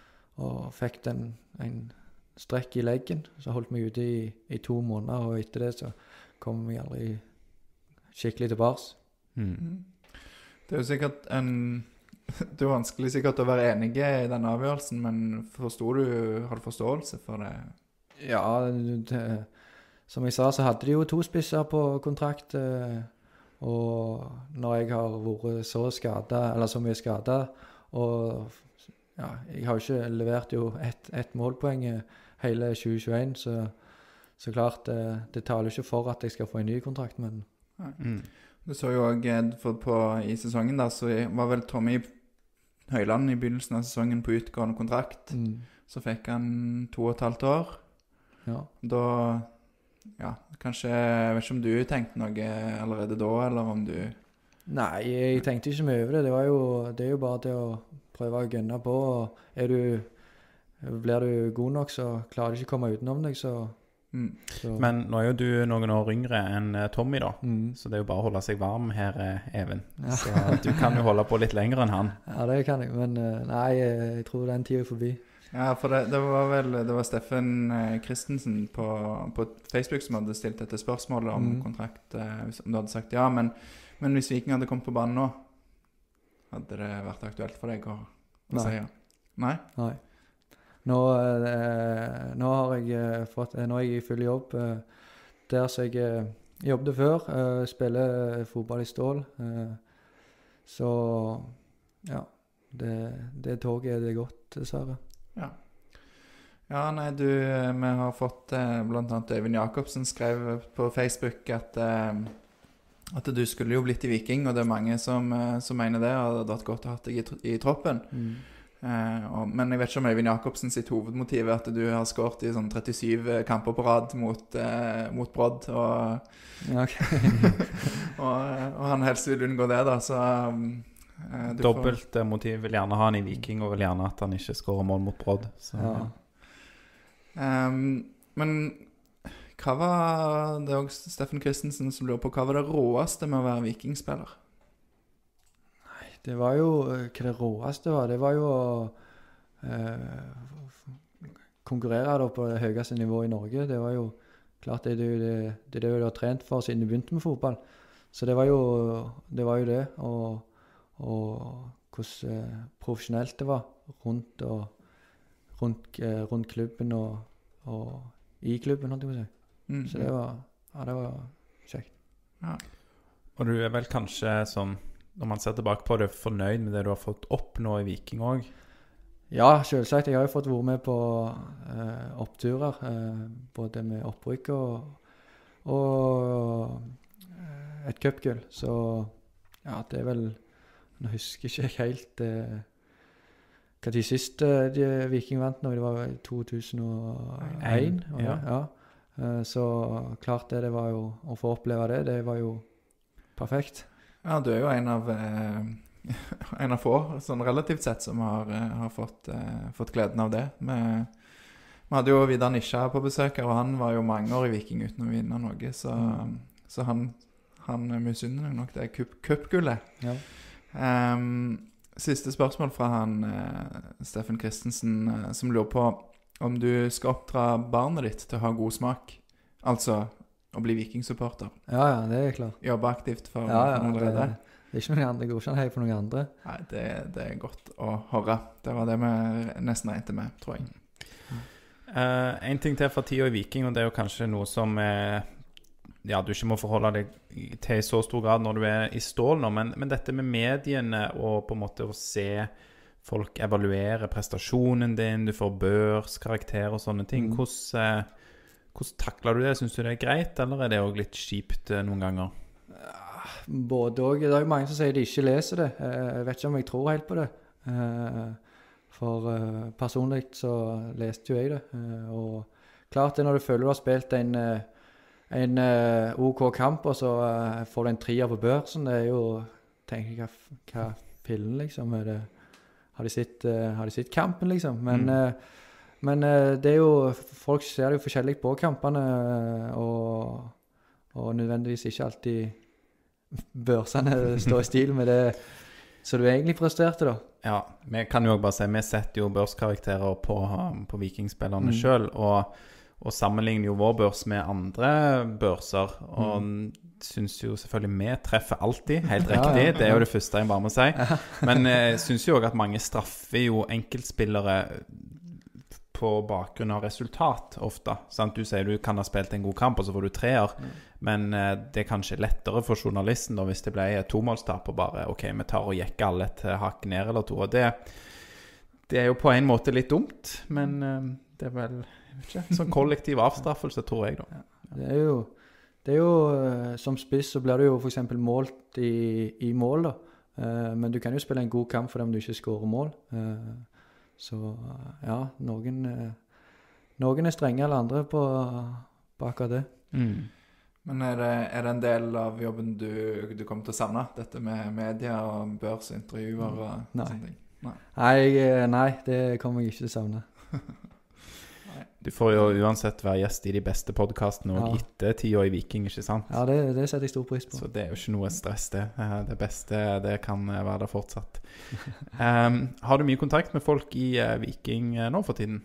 Speaker 4: og fikk den, en strekk i leggen, så holdt meg ute i, i to måneder, og etter det så kom jeg aldri skikkelig tilbake.
Speaker 3: Mm.
Speaker 5: Det er jo sikkert en... Det er vanskelig sikkert å være enig i den avgjørelsen, men forstår du, har du forståelse for det?
Speaker 4: Ja, det, som jeg sa, så hadde de jo to spisser på kontrakt, eh, og når jeg har vært så skadet, eller så mye skadet, og ja, jeg har jo ikke levert jo ett et målpoeng hele tjue tjueen, så, så klart, det, det taler ikke for at jeg skal få en ny kontrakt, men...
Speaker 3: Mm.
Speaker 5: Du så jo også på, i sesongen da, så var vel Tommy Høyland i begynnelsen av sesongen på utgående kontrakt.
Speaker 4: Mm,
Speaker 5: Så fikk han to og et halvt år.
Speaker 4: ja.
Speaker 5: Da, ja, kanskje, jeg vet ikke om du tenkte noe allerede da, eller om du...
Speaker 4: Nei, jeg tenkte ikke mye over det. Det, var jo, det er jo bare det å prøve å gønne på, og er du, blir du god nok, så klarer du ikke å komme utenom deg, så...
Speaker 5: Mm.
Speaker 4: så
Speaker 3: Men nå er jo du noen år yngre enn eh, Tommy da,
Speaker 4: mm.
Speaker 3: så det er jo bare å holde seg varm her, eh, Even.
Speaker 4: Ja.
Speaker 3: Så du kan jo holde på litt lenger enn han.
Speaker 4: Ja, det kan jeg, men eh, nei, eh, jeg tror den tiden er forbi.
Speaker 5: Ja, for det, det var vel det var Steffen eh, Christensen på, på Facebook som hadde stilt dette spørsmålet om
Speaker 4: Mm.
Speaker 5: kontrakt, eh, hvis- om du hadde sagt ja, men, men hvis Viking hadde kommet på banen nå, hadde det vært aktuelt for deg å, å
Speaker 4: Nei.
Speaker 5: si ja? Nei?
Speaker 4: Nei. Nå, eh, nå har jeg eh, fått, eh, nå er jeg i full jobb eh, der som jeg eh, jobbet før, eh, spiller eh, fotball i Stål. Eh, så ja, det, det toget er det godt, dessverre.
Speaker 5: Ja. Ja, nei, du, eh, vi har fått eh, blant annet Øyvind Jakobsen skrev på Facebook at, eh, at du skulle jo blitt i Viking, og det er mange som, eh, som mener det, og det hadde vært godt å ha deg i, tro- i troppen.
Speaker 4: Mm.
Speaker 5: Eh, og, men jeg vet ikke om Øyvind Jakobsen sitt hovedmotiv er at du har skåret i sånn trettisju kamper på rad mot, eh, mot Brodd, og,
Speaker 4: Ja, ok.
Speaker 5: og, og han helst vil unngå det, da, så eh, du får-
Speaker 3: Dobbelt eh, motiv vil gjerne ha han i Viking, og vil gjerne at han ikke skårer mål mot Brodd. Så
Speaker 4: Ja.
Speaker 5: Ehm, men hva var det er også Steffen Christensen som lurer på, hva var det råeste med å være vikingspiller?
Speaker 4: Det var jo, eh, hva det råeste var, det var jo å eh, konkurrere da på det høyeste nivået i Norge. Det var jo klart det, det, det, det er det du har trent for siden du begynte med fotball. Så det var jo det, var jo det og, og hvordan eh, profesjonelt det var rundt, og, rundt, eh, rundt klubben og, og i klubben, holdt jeg på å si.
Speaker 5: Mm.
Speaker 4: Så det var, ja, det var kjekt.
Speaker 5: Ja.
Speaker 3: Og du er vel kanskje sånn, når man ser tilbake på det, fornøyd med det du har fått oppnå i Viking også?
Speaker 4: Ja, selvsagt. Jeg har jo fått vært med på eh, oppturer, eh, både med opprykk og, og eh, et cupgull. Så ja, det er vel, nå husker ikke jeg helt eh, hva de siste de Viking vant nå, det var i to tusen og én, var det?
Speaker 3: Ja.
Speaker 4: Ja. Eh, så klart det, det var jo, å få oppleve det, det var jo perfekt.
Speaker 5: Ja, du er jo en av eh, en av få, sånn relativt sett, som har, eh, har fått, eh, fått gleden av det. Vi, vi hadde jo Vidar Nisha på besøk, og han var jo mange år i Viking uten å vinne noe, så, så han, han misunner nok det cup- cupgullet.
Speaker 4: Ja.
Speaker 5: Ehm, siste spørsmål fra han eh, Steffen Christensen, eh, som lurer på om du skal oppdra barnet ditt til å ha god smak, altså å bli vikingsupporter.
Speaker 4: Ja, ja, det er klart.
Speaker 5: Jobbe aktivt for,
Speaker 4: Ja, ja,
Speaker 5: for noen
Speaker 4: det,
Speaker 5: allerede.
Speaker 4: det er ikke noen andre, det går ikke an å heie på noen andre.
Speaker 5: Nei, det, det er godt å høre. Det var det vi nesten regnet med, tror jeg.
Speaker 3: Uh, en ting til fra tida i Viking, og det er jo kanskje noe som eh, ja, du ikke må forholde deg til i så stor grad når du er i stål nå, men, men dette med mediene og på en måte å se folk evaluere prestasjonen din, du får børs, karakter og sånne ting.
Speaker 4: Mm.
Speaker 3: Hvordan, eh, hvordan takler du det? Synes du det er greit, eller er det også litt kjipt eh, noen ganger?
Speaker 4: Både og. Det er jo mange som sier de ikke leser det. Eh, Jeg vet ikke om jeg tror helt på det. Eh, For eh, personlig så leste jo jeg det. Eh, Og klart det når du føler du har spilt en, eh, en eh, OK kamp, og så eh, får du en trier på børsen, det er jo, tenker jeg, hva, f- hva pillen liksom er det. Har de sett, eh, har de sett kampen liksom? Men,
Speaker 3: Mm.
Speaker 4: eh, men eh, det er jo, folk ser det jo forskjellig på kampene, eh, og, og nødvendigvis ikke alltid børsene står i stil med det så du egentlig presterte da.
Speaker 3: Ja, vi kan jo også bare si, vi setter jo børskarakterer på, på vikingspillerne
Speaker 4: Mm.
Speaker 3: selv, og, og sammenligner jo vår børs med andre børser, og synes jo selvfølgelig vi treffer alltid, helt
Speaker 4: Ja,
Speaker 3: riktig,
Speaker 4: ja,
Speaker 3: det er jo
Speaker 4: ja.
Speaker 3: det første jeg bare må si. Men jeg synes jo også at mange straffer jo enkeltspillere på bakgrunn av resultat ofte. Sant? Du sier du kan ha spilt en god kamp, og så får du treer. Men eh, det er kanskje lettere for journalisten da, hvis det ble et tomålstap, og bare, ok, vi tar og jekker alle et hakk ned eller to. Og det, det er jo på en måte litt dumt, men eh, det er vel, jeg vet ikke, sånn kollektiv avstraffelse, tror jeg da.
Speaker 4: Det er jo, det er jo eh, som spiss så blir du jo for eksempel målt i, i mål da. Eh, men du kan jo spille en god kamp for dem du ikke skårer mål. Eh, så ja, noen, eh, noen er strenge eller andre på, på akkurat det.
Speaker 3: Mm.
Speaker 5: Men er det, er det en del av jobben du, du kommer til å savne? Dette med media og børs og intervjuer og
Speaker 4: Nei.
Speaker 5: sånne ting? Nei.
Speaker 4: Nei, jeg, nei, det kommer jeg ikke til å savne.
Speaker 3: Du får jo uansett være gjest i de beste podcastene og
Speaker 4: Ja.
Speaker 3: etter tida i Viking, ikke sant?
Speaker 4: Ja, det, det setter jeg stor pris på.
Speaker 3: Så det er jo ikke noe stress det. Eh, Det beste, det kan eh, være det fortsatt. um, har du mye kontakt med folk i eh, Viking eh, nå for tiden?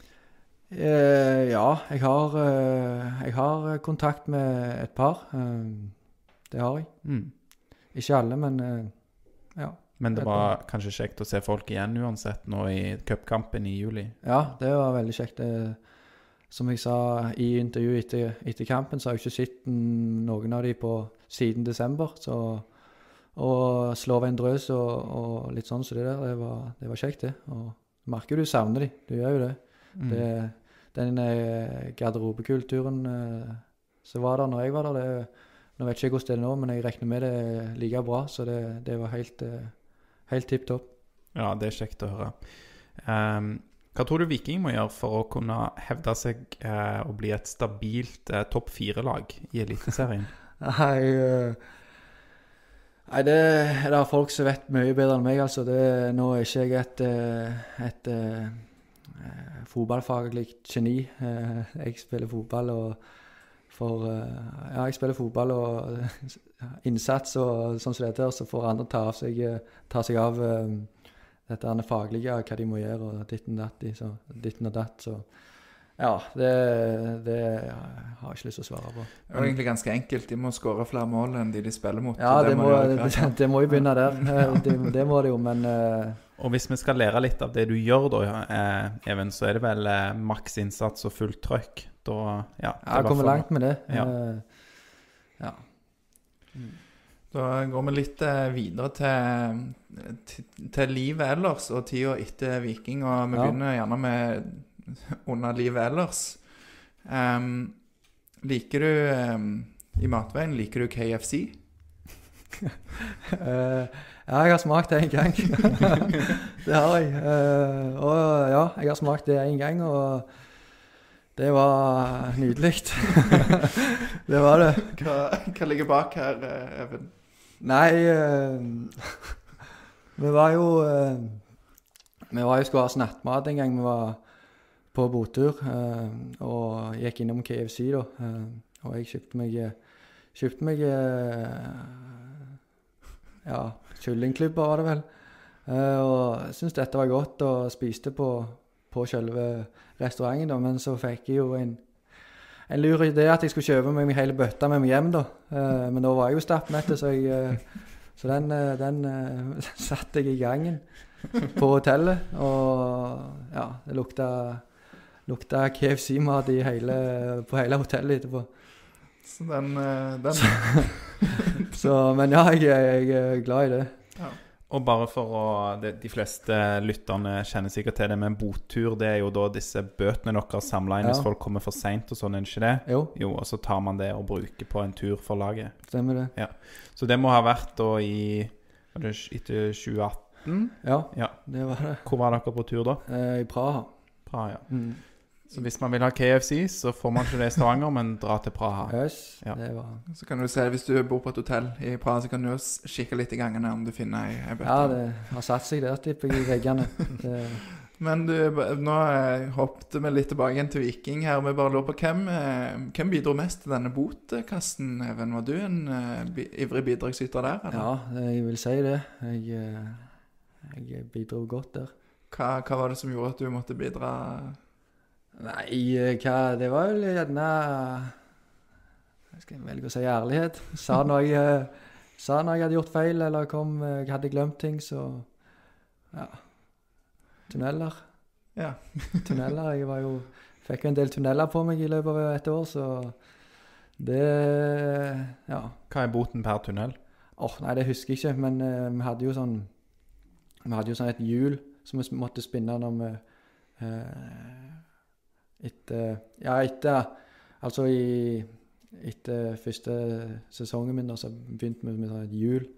Speaker 4: Eh, ja, jeg har, eh, jeg har kontakt med et par. Eh, det har jeg.
Speaker 3: Mm.
Speaker 4: Ikke alle, men eh, ja.
Speaker 3: Men det
Speaker 4: Et
Speaker 3: var kanskje kjekt å se folk igjen uansett nå i cupkampen i juli.
Speaker 4: Ja, det var veldig kjekt. Det, som jeg sa i intervjuet etter, etter kampen, så har jeg ikke sett n- noen av de på siden desember. Så å slå over en drøs og, og litt sånn, så det der, det var, det var kjekt det. Og merker du savner de, du gjør jo det.
Speaker 3: Mm.
Speaker 4: det den eh, garderobekulturen eh, som var der når jeg var der, det, nå vet ikke jeg hvordan det er nå, men jeg regner med det like bra, så det, det var helt, eh, helt tipp topp.
Speaker 3: Ja, det er kjekt å høre. Um, hva tror du Viking må gjøre for å kunne hevde seg uh, og bli et stabilt uh, topp fire-lag i Eliteserien?
Speaker 4: Nei, uh, nei, det er det folk som vet mye bedre enn meg, altså. Det, nå er ikke jeg et, uh, et uh, fotballfaglig geni. Uh, jeg spiller fotball og for, uh, ja, jeg spiller fotball og innsats og sånn som dette, så får andre ta, av seg, ta seg av uh, dette er faglige, hva de må gjøre, og ditten og datt, så ditten og datt, så ja, det, det har jeg ikke lyst til å svare på.
Speaker 5: Det er egentlig ganske enkelt, de må skåre flere mål enn de de spiller mot.
Speaker 4: Ja, det, det, må, det, det må jo begynne der, det, det må det jo, men... Uh,
Speaker 3: og hvis vi skal lære litt av det du gjør da, eh, Even, så er det vel eh, maks innsats og fullt trøkk. Da, ja,
Speaker 4: ja, jeg kommer langt med det.
Speaker 3: Ja.
Speaker 4: Uh, ja.
Speaker 5: Mm. Da går vi litt eh, videre til, til, til livet ellers, og tida etter Viking, og vi ja. begynner gjerne med under livet ellers. Um, liker du, um, i matveien, liker du K F C?
Speaker 4: uh, ja, jeg har smakt det en gang. Det har jeg. Uh, og ja, jeg har smakt det en gang, og det var nydelig. Det var det.
Speaker 5: Hva, hva ligger bak her, Even?
Speaker 4: Nei, uh, vi var jo uh, vi var jo skulle ha snattmat en gang vi var på botur, uh, og gikk innom K F C da, uh, og jeg kjøpte meg kjøpte meg uh, ja, kyllingklubber var det vel, uh, og jeg synes dette var godt og spiste på, på selve restauranten da, men så fikk jeg jo en En lur idé at jeg skulle kjøpe meg hele bøtta med meg hjem da, uh, men da var jeg jo stappmette, så, jeg, uh, så den, uh, den uh, satte jeg i gangen på hotellet, og ja, det lukta, lukta K F C-mat i hele, på hele hotellet etterpå.
Speaker 5: Så den... Uh, den.
Speaker 4: Så, men ja, jeg, jeg er glad i det.
Speaker 3: Ja. Og bare for å, de, de fleste lytterne kjenner sikkert til det med en bottur, det er jo da disse bøtene dere samler inn ja. hvis folk kommer for sent og sånn, er ikke det?
Speaker 4: Jo.
Speaker 3: Jo, og så tar man det og bruker på en tur for laget.
Speaker 4: Stemmer det.
Speaker 3: Ja. Så det må ha vært da i, var det etter tjue atten?
Speaker 4: Ja,
Speaker 3: ja,
Speaker 4: det var det.
Speaker 3: Hvor var dere på tur da?
Speaker 4: Eh, I Praha.
Speaker 3: Praha, ja.
Speaker 4: Mm.
Speaker 3: Så hvis man vil ha K F C, så får man ikke det i Stavanger, men dra til Praha.
Speaker 4: Yes,
Speaker 3: ja.
Speaker 4: Det var...
Speaker 5: Så kan du se, hvis du bor på et hotell i Praha, så kan du også kikke litt i gangene om du finner en bøtte.
Speaker 4: Ja, det har satt seg der, tipper jeg, i veggene. Det...
Speaker 5: Men du, nå hoppet vi litt tilbake igjen til Viking her. Vi bare lurer på hvem, hvem bidro mest til denne botkassen, Even? Var du en uh, ivrig bidragsyter der, eller?
Speaker 4: Ja, jeg vil si det. Jeg, jeg bidro godt der.
Speaker 5: Hva, hva var det som gjorde at du måtte bidra?
Speaker 4: Nei, hva, det var jo gjerne, jeg skal velge å si ærlighet. Sa når jeg, sa når jeg hadde gjort feil, eller kom, jeg hadde glemt ting, så, ja, tunneler.
Speaker 5: Ja.
Speaker 4: Tunneler, jeg var jo, fikk jo en del tunneler på meg i løpet av et år, så det, ja.
Speaker 3: Hva er boten per tunnel?
Speaker 4: Åh, oh, nei, det husker jeg ikke, men uh, vi hadde jo sånn, vi hadde jo sånn et hjul som vi måtte spinne når vi, uh, etter, ja, etter, altså i, etter første sesongen min, så begynte vi med sånn et hjul,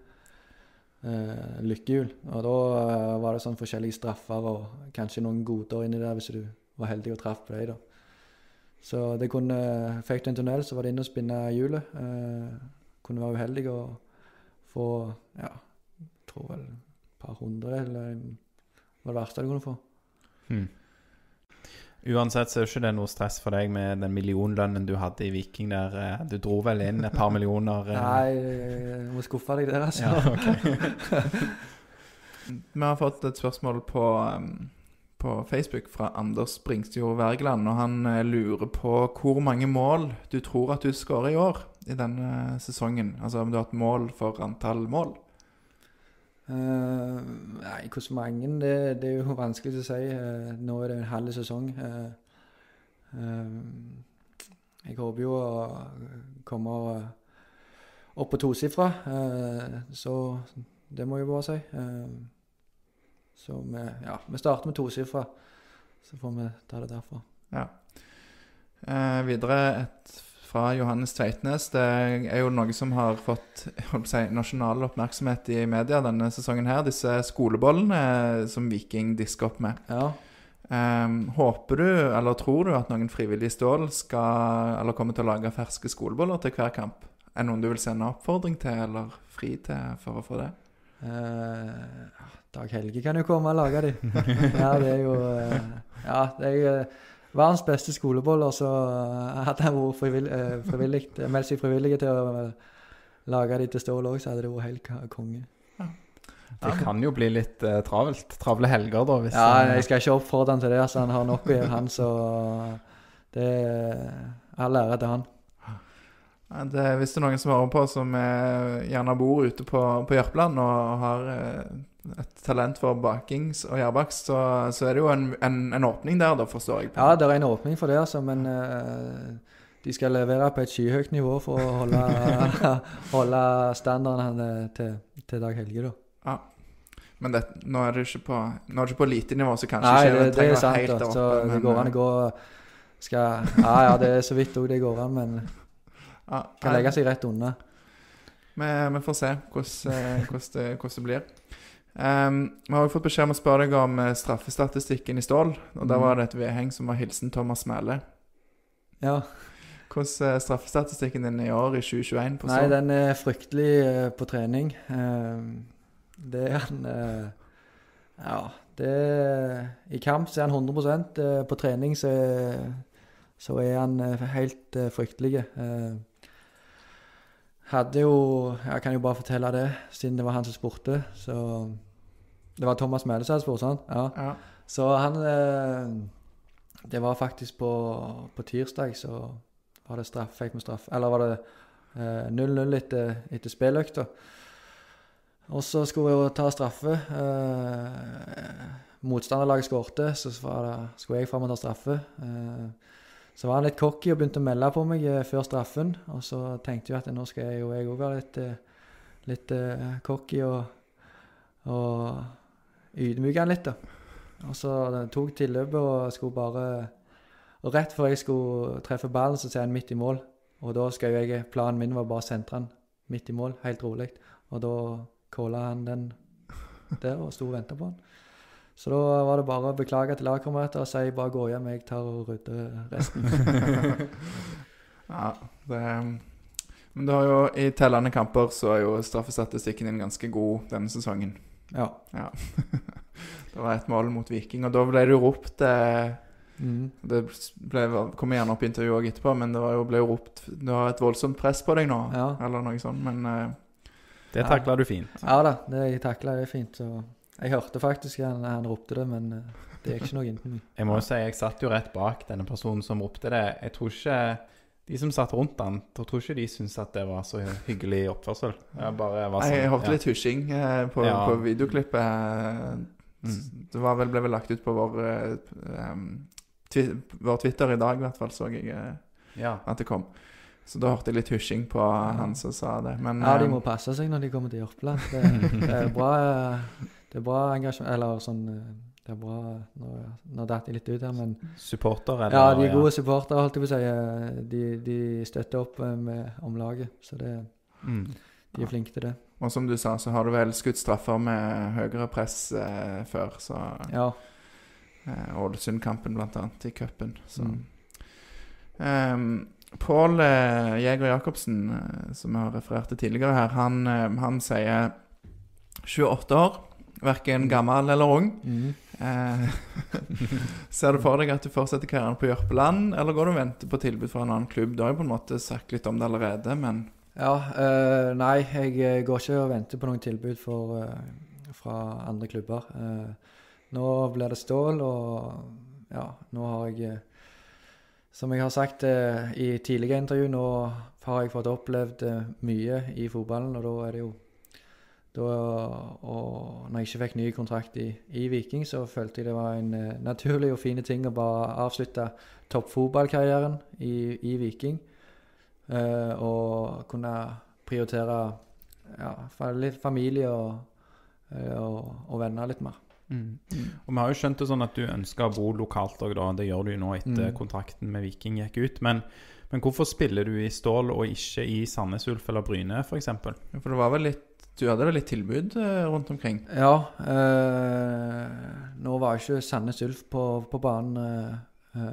Speaker 4: uh, lykkehjul, og da uh, var det sånn forskjellige straffer og kanskje noen goder inni der hvis du var heldig og traff på deg da. Så det kunne, fikk du en tunnel, så var det inne og spinne hjulet, uh, kunne være uheldig og få, ja, jeg tror vel et par hundre, eller var det verste du kunne få.
Speaker 3: Hmm. Uansett så er det ikke noe stress for deg med den millionlønnen du hadde i Viking der. Du dro vel inn et par millioner?
Speaker 4: Nei, jeg må skuffe deg der, altså.
Speaker 3: Ja, okay.
Speaker 5: Vi har fått et spørsmål på, på Facebook fra Anders Bringsjord Wergeland, og han lurer på hvor mange mål du tror at du skårer i år i denne sesongen. Altså om du har et mål for antall mål.
Speaker 4: Uh, nei, hvor mange, det, det er jo vanskelig å si. Uh, nå er det en halv sesong. Uh, uh, jeg håper jo å komme opp på tosifra, uh, så det må jeg bare si. Uh, så vi, ja, vi starter med tosifra, så får vi ta det derfra.
Speaker 5: Ja. Uh, videre et fra Johannes Tveitnes. Det er jo noe som har fått jeg holdt på å si, nasjonal oppmerksomhet i media denne sesongen her. Disse skolebollene som Viking disker opp med.
Speaker 4: Ja.
Speaker 5: Um, håper du, eller tror du at noen frivillige i Stål skal, eller kommer til å lage ferske skoleboller til hver kamp? Er det noen du vil sende oppfordring til, eller fri til for å få det?
Speaker 4: Eh, Dag Helge kan jo komme og lage de. Ja, det er jo eh, ja, det er jo verdens beste skoleboller, så hadde han vært frivillig, eh, frivillig meldt seg frivillige til å lage de til Stål også, så hadde det vært helt konge.
Speaker 3: Ja. Det kan jo bli litt eh, travelt, travle helger da. Hvis,
Speaker 4: ja, jeg skal ikke oppfordre han til det, altså han har nok å gjøre han, så det er all ære til han.
Speaker 5: Det, hvis det er noen som hører på som er, gjerne bor ute på, på Jørpeland og har eh, et talent for bakings og gjærbakst, så, så er det jo en, en, en åpning der da, forstår jeg på.
Speaker 4: Ja, det er en åpning for det, altså, men eh, de skal levere på et skyhøyt nivå for å holde, holde standarden til, til Dag Helge da.
Speaker 5: Ja, men det, nå er det ikke på, nå er det ikke på lite nivå, så kanskje
Speaker 4: Nei,
Speaker 5: ikke
Speaker 4: det,
Speaker 5: det
Speaker 4: det er
Speaker 5: trenger
Speaker 4: sant
Speaker 5: helt
Speaker 4: da,
Speaker 5: opp.
Speaker 4: så det
Speaker 5: men,
Speaker 4: går an å gå, skal, ja, ja, det er så vidt også det går an, men
Speaker 5: ja,
Speaker 4: kan legge seg rett unna.
Speaker 5: Vi, vi får se hvordan, hvordan, det, hvordan det blir. Um, vi har jo fått beskjed om å spørre deg om straffestatistikken i Stål, og der var det et vedheng som var hilsen Thomas Mæle.
Speaker 4: Ja.
Speaker 5: Hvordan er straffestatistikken din i år i tjue tjueen på Stål?
Speaker 4: Nei, den er fryktelig uh, på trening. Uh, det er han, uh, ja, det er, i kamp så er han hundre prosent, uh, på trening så, så er han uh, helt uh, fryktelig. Uh, hadde jo, jeg kan jo bare fortelle det, siden det var han som spurte, så det var Thomas Mæle som hadde spurt, sant? Ja.
Speaker 5: Ja.
Speaker 4: Så han, uh, det var faktisk på, på tirsdag, så var det straff, fikk vi straff, eller var det uh, null null etter, etter spilløkta. Og så skulle jeg jo ta straffe. Uh, motstanderlaget skårte, så var det, skulle jeg frem og ta straffe. Uh, så var han litt cocky og begynte å melde på meg uh, før straffen. Og så tenkte jeg at nå skal jeg jo jeg også være litt, uh, litt uh, cocky og, og ydmyke han litt da. Og så uh, tok tilløpet og skulle bare... Og rett før jeg skulle treffe ballen, så ser han midt i mål. Og da skal jo jeg, planen min var bare å sentre han midt i mål, helt rolig. Og da kålet han den der og stod og ventet på han. Så da var det bare å beklage til lagkamerater og si bare gå hjem, jeg tar og rydder resten.
Speaker 5: Ja, det... Men du har jo, i tellende kamper, så er jo straffestatistikken din ganske god denne sesongen.
Speaker 4: Ja.
Speaker 5: Ja. Det var et mål mot Viking, og da ble det jo ropt... Eh,
Speaker 4: Mm.
Speaker 5: Det ble, kom gjerne opp i intervjuet også etterpå, men det var jo, ble jo ropt du har et voldsomt press på deg nå,
Speaker 4: Ja.
Speaker 5: eller noe sånt, men uh,
Speaker 3: Det taklet du fint.
Speaker 4: Ja da, det jeg taklet det fint, så jeg hørte faktisk han, han ropte det, men uh, det er ikke noe inntil meg.
Speaker 3: Jeg må jo si, jeg satt jo rett bak denne personen som ropte det. Jeg tror ikke de som satt rundt han, jeg tror ikke de syntes at det var så hyggelig oppførsel. Jeg bare var sånn,
Speaker 5: jeg hørte
Speaker 3: ja.
Speaker 5: litt husking uh, på,
Speaker 3: Ja.
Speaker 5: på videoklippet. Uh,
Speaker 3: Mm.
Speaker 5: Det var vel, ble vel lagt ut på vår uh, um, twi vår Twitter i dag, i hvert fall så jeg uh,
Speaker 3: Ja.
Speaker 5: at det kom. Så da hørte jeg litt husking på han som sa det. Men,
Speaker 4: Ja, de
Speaker 5: uh,
Speaker 4: må passe seg når de kommer til Jørpeland. Det, det er bra, det er bra engasjement, eller sånn, det er bra, nå, nå datt jeg litt ut her, men
Speaker 3: Supporter, eller?
Speaker 4: ja, de er gode supportere, holdt jeg på å si, de, de støtter opp med omlaget, så det,
Speaker 3: Mm.
Speaker 4: de er flinke til det.
Speaker 5: Og som du sa, så har du vel skutt straffer med høyere press uh, før, så...
Speaker 4: Ja.
Speaker 5: Eh, Ålesund-kampen blant annet i cupen. Så.
Speaker 4: Mm.
Speaker 5: Um, Pål eh, Jæger Jakobsen, eh, som jeg har referert til tidligere her, han, eh, han sier tjueåtte år, hverken gammel eller ung.
Speaker 4: Mm.
Speaker 5: Eh, ser du for deg at du fortsetter karrieren på Jørpeland, eller går du og venter på tilbud fra en annen klubb? Du har jo på en måte sagt litt om det allerede, men...
Speaker 4: Ja, øh, nei, jeg går ikke og venter på noen tilbud for, øh, fra andre klubber. Uh, nå blir det Stål, og ja, nå har jeg, som jeg har sagt uh, i tidligere intervju, nå har jeg fått opplevd uh, mye i fotballen, og da er det jo, da, og når jeg ikke fikk ny kontrakt i, i Viking, så følte jeg det var en uh, naturlig og fine ting å bare avslutte toppfotballkarrieren i, i Viking. Uh, og kunne prioritere ja, litt familie og, uh, og, og venner litt mer.
Speaker 3: Mm. Og vi har jo skjønt det sånn at du ønsker å bo lokalt også, da. Det gjør du jo nå etter
Speaker 4: Mm.
Speaker 3: kontrakten med Viking gikk ut. Men, men hvorfor spiller du i Stål og ikke i Sandnes Ulf eller Bryne, for eksempel?
Speaker 5: Ja, for det var vel litt Du hadde vel litt tilbud eh, rundt omkring?
Speaker 4: Ja, eh, nå var ikke Sandnes Ulf på, på banen eh,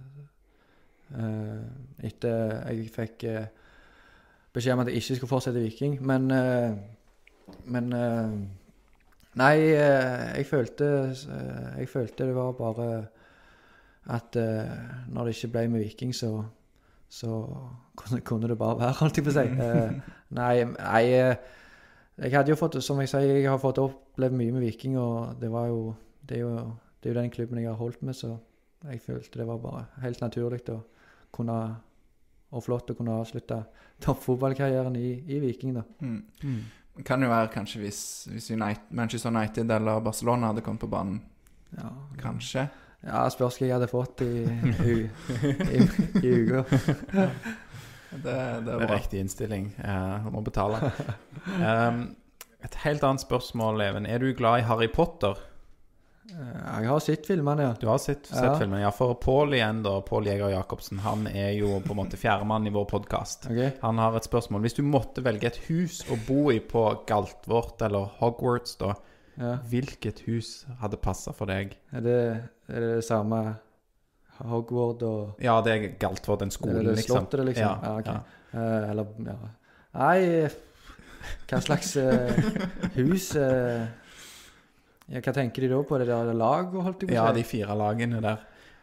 Speaker 4: eh, eh, etter jeg fikk eh, beskjed om at jeg ikke skulle fortsette i Viking, men eh, men eh, nei, eh, jeg følte eh, jeg følte det var bare at eh, når det ikke ble med Viking, så så kunne, kunne det bare være, holdt jeg på å si. Eh, nei, nei eh, jeg hadde jo fått, som jeg sier, jeg har fått opplevd mye med Viking, og det var jo, det er jo, det er jo den klubben jeg har holdt med, så jeg følte det var bare helt naturlig å kunne, og flott å kunne avslutte toppfotballkarrieren i, i Viking da.
Speaker 5: Mm.
Speaker 3: Mm.
Speaker 5: Det kan jo være kanskje hvis, hvis United, Manchester United eller Barcelona hadde kommet på banen.
Speaker 4: Ja,
Speaker 5: Kanskje.
Speaker 4: Ja, spørs hva jeg hadde fått i, i, i, i uka.
Speaker 5: Det, det er
Speaker 3: Det er
Speaker 5: bra.
Speaker 3: riktig innstilling. Jeg må betale. Um, et helt annet spørsmål, Even. Er du glad i Harry Potter?
Speaker 4: Eh, Jeg har sett filmene, ja.
Speaker 3: Du har sett, sett
Speaker 4: Ja.
Speaker 3: filmen. Ja, for Paul igjen da, Paul Jæger Jacobsen, han er jo på en måte fjerdemann i vår podcast.
Speaker 4: Ok.
Speaker 3: Han har et spørsmål. Hvis du måtte velge et hus å bo i på Galtvort eller Hogwarts da,
Speaker 4: Ja.
Speaker 3: hvilket hus hadde passet for deg?
Speaker 4: Er det, er det det samme Hogwarts og
Speaker 3: Ja, det er Galtvort, den
Speaker 4: er
Speaker 3: skolen,
Speaker 4: det, det
Speaker 3: liksom.
Speaker 4: slottet, liksom?
Speaker 3: Ja,
Speaker 4: Ja, ok.
Speaker 3: ja.
Speaker 4: Eh, eller, ja. Nei, hva slags eh, hus eh, ja, hva tenker de da på? Det der laget, holdt jeg på å
Speaker 3: Ja,
Speaker 4: si?
Speaker 3: de fire lagene der.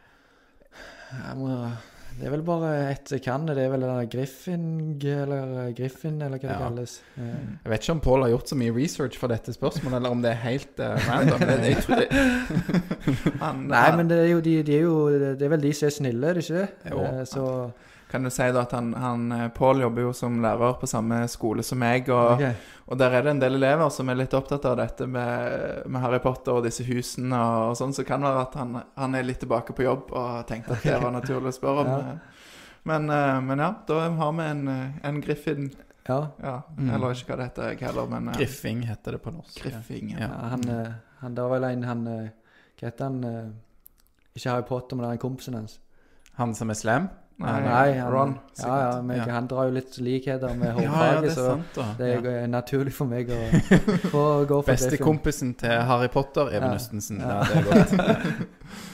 Speaker 4: Jeg må, det er vel bare ett jeg kan, det er vel den der Griffin, eller Griffin, eller hva det
Speaker 3: Ja.
Speaker 4: kalles. Eh,
Speaker 3: Jeg vet ikke om Paul har gjort så mye research for dette spørsmålet, eller om det er helt uh, random. Det, jeg tror det,
Speaker 5: Han,
Speaker 4: Nei,
Speaker 5: han,
Speaker 4: men det er jo de, de er jo, det er vel de som er snille, er det ikke det?
Speaker 3: Jo.
Speaker 4: Eh, så,
Speaker 5: kan du si da at han, han eh, Paul jobber jo som lærer på samme skole som meg, og,
Speaker 4: ok.
Speaker 5: og der er det en del elever som er litt opptatt av dette med, med Harry Potter og disse husene og, og sånn, så kan det være at han, han er litt tilbake på jobb og tenkte at det var naturlig å spørre om.
Speaker 4: Ja.
Speaker 5: eh. Men, eh, men ja, da har vi en, eh, en Griffin,
Speaker 4: Ja,
Speaker 5: ja,
Speaker 3: Mm.
Speaker 5: eller ikke hva det heter jeg heller, men eh,
Speaker 3: Griffing heter det på norsk.
Speaker 5: Griffing, ja.
Speaker 3: Ja.
Speaker 4: ja han, eh, han, det var vel en, han, eh, hva heter han, eh, ikke Harry Potter, men det er en kompisen hans.
Speaker 3: Han som er slem?
Speaker 5: Nei,
Speaker 4: Nei, han,
Speaker 5: Ron,
Speaker 4: ja, ja,
Speaker 5: sikkert.
Speaker 4: men
Speaker 3: Ja.
Speaker 4: han drar jo litt likheter med
Speaker 3: Ja, ja,
Speaker 4: hårfarge,
Speaker 3: det er
Speaker 4: så
Speaker 3: sant da.
Speaker 4: det
Speaker 3: Ja.
Speaker 4: er naturlig for meg å få gå for
Speaker 3: Beste
Speaker 4: Griffin.
Speaker 3: kompisen til Harry Potter, Even
Speaker 4: Ja.
Speaker 3: Østensen.
Speaker 4: Ja.
Speaker 3: Ja, det er godt.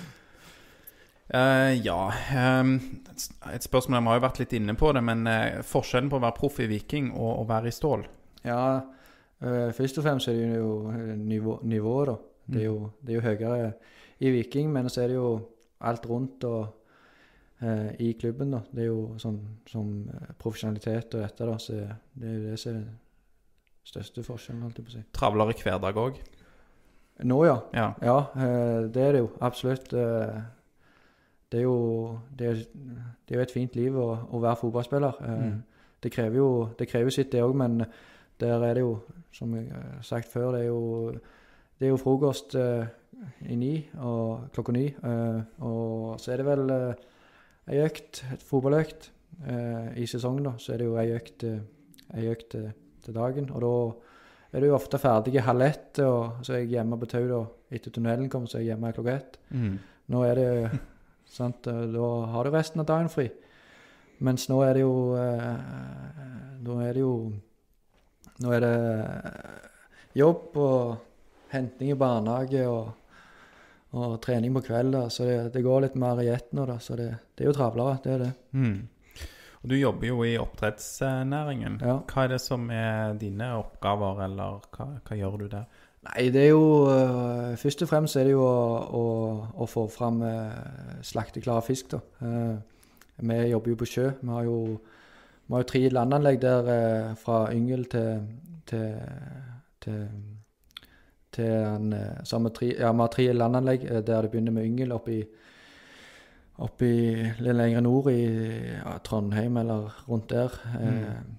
Speaker 3: Eh, ja, ehm, et spørsmål, jeg har jo vært litt inne på det, men eh, forskjellen på å være proff i Viking og å være i Stål?
Speaker 4: Ja, øh, først og fremst er det jo øh, nivå, nivået da. Det er, jo, det er jo høyere i Viking, men så er det jo alt rundt og øh, i klubben da. Det er jo sånn som øh, profesjonalitet og dette da, så det er jo det som er den største forskjellen, holdt jeg på å si.
Speaker 3: Travlere hverdag også?
Speaker 4: Nå ja,
Speaker 3: Ja.
Speaker 4: ja, øh, det er det jo, absolutt. øh, Det er jo, det er, det er jo et fint liv å, å være fotballspiller. Eh,
Speaker 3: Mm.
Speaker 4: Det krever jo det krever sitt det også, men der er det jo, som jeg har sagt før, det er jo, det er jo frokost eh, i ni og klokka ni. eh, og så er det vel eh, en økt, et fotballøkt eh, i sesongen da, så er det jo en økt, eh, en økt eh, til dagen. Og da er du jo ofte ferdig halv ett, og så er jeg hjemme på Tau da, etter tunnelen kommer, så er jeg hjemme klokka ett.
Speaker 3: Mm.
Speaker 4: Nå er det sant, da har du resten av dagen fri. Mens nå er det jo eh, nå er det jo nå er det jobb og henting i barnehage og, og trening på kvelder, så det, det går litt mer i ett nå da, så det, det er jo travlere, det er det.
Speaker 3: Mm. Og du jobber jo i oppdrettsnæringen.
Speaker 4: Ja.
Speaker 3: Hva er det som er dine oppgaver, eller hva, hva gjør du der?
Speaker 4: Nei, det er jo øh, først og fremst er det jo å, å, å få fram øh, slakteklar fisk da. Eh, vi jobber jo på sjø. Vi har jo, vi har jo tre landanlegg der øh, fra Yngel til til, til, til en, øh, så har vi, tre, ja, vi har tre landanlegg øh, der det begynner med Yngel oppe i oppe i litt lenger nord i ja, Trondheim eller rundt der. Eh,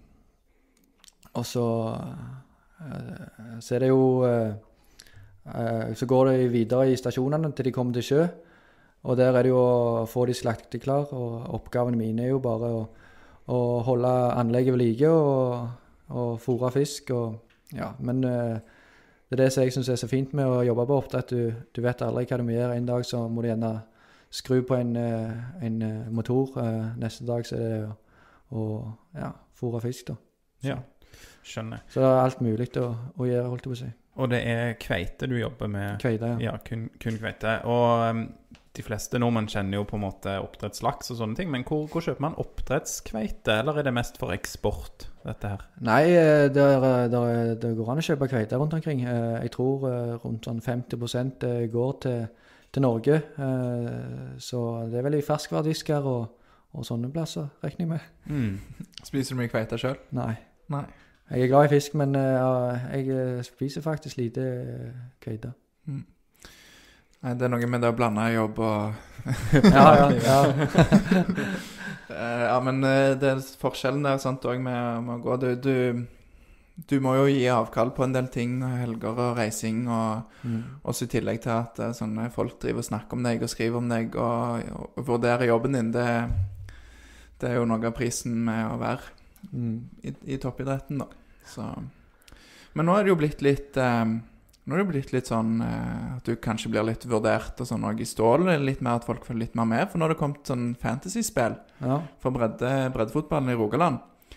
Speaker 3: Mm.
Speaker 4: og så så er det jo eh, eh, så går det videre i stasjonene til de kommer til sjø, og der er det jo å få de slaktet klar, og oppgavene mine er jo bare å, å holde anlegget ved like og, og fôre fisk, og ja, men eh, det er det som jeg synes er så fint med å jobbe på oppdrett. Du, du vet aldri hva du må gjøre. En dag så må du gjerne skru på en, en motor. Neste dag så er det å, å ja, fôre fisk da. Så.
Speaker 3: Ja, skjønner.
Speaker 4: Så det er alt mulig å, å gjøre, holdt jeg på å si.
Speaker 3: Og det er kveite du jobber med?
Speaker 4: Kveite, ja.
Speaker 3: Ja, kun, kun kveite. Og um, de fleste nordmenn kjenner jo på en måte oppdrettslaks og sånne ting, men hvor, hvor kjøper man oppdrettskveite, eller er det mest for eksport, dette her?
Speaker 4: Nei, det, er, det, er, det går an å kjøpe kveite rundt omkring. Jeg tror rundt sånn femti prosent går til, til Norge, så det er vel i ferskvaredisker og, og sånne plasser, regner jeg med.
Speaker 5: Mm. Spiser du mye kveite selv?
Speaker 4: Nei.
Speaker 5: Nei.
Speaker 4: Jeg er glad i fisk, men uh, jeg spiser faktisk lite kveite.
Speaker 5: Mm. Nei, det er noe med det å blande jobb og...
Speaker 4: ja, ja, ja.
Speaker 5: ja, men det er forskjellen der, sant, også med, med å gå. Du, du, du må jo gi avkall på en del ting, helger og reising, og mm. også i tillegg til at sånne folk driver og snakker om deg og skriver om deg, og, og vurderer jobben din. Det, det er jo noe av prisen med å være mm. i, i toppidretten da. Så. Men nå er det jo blitt litt eh, nå er det blitt litt sånn eh, at du kanskje blir litt vurdert og sånn, og i stål litt mer at folk følger litt mer med, for nå har det kommet sånn fantasy-spill ja. For bredde, breddefotballen i Rogaland,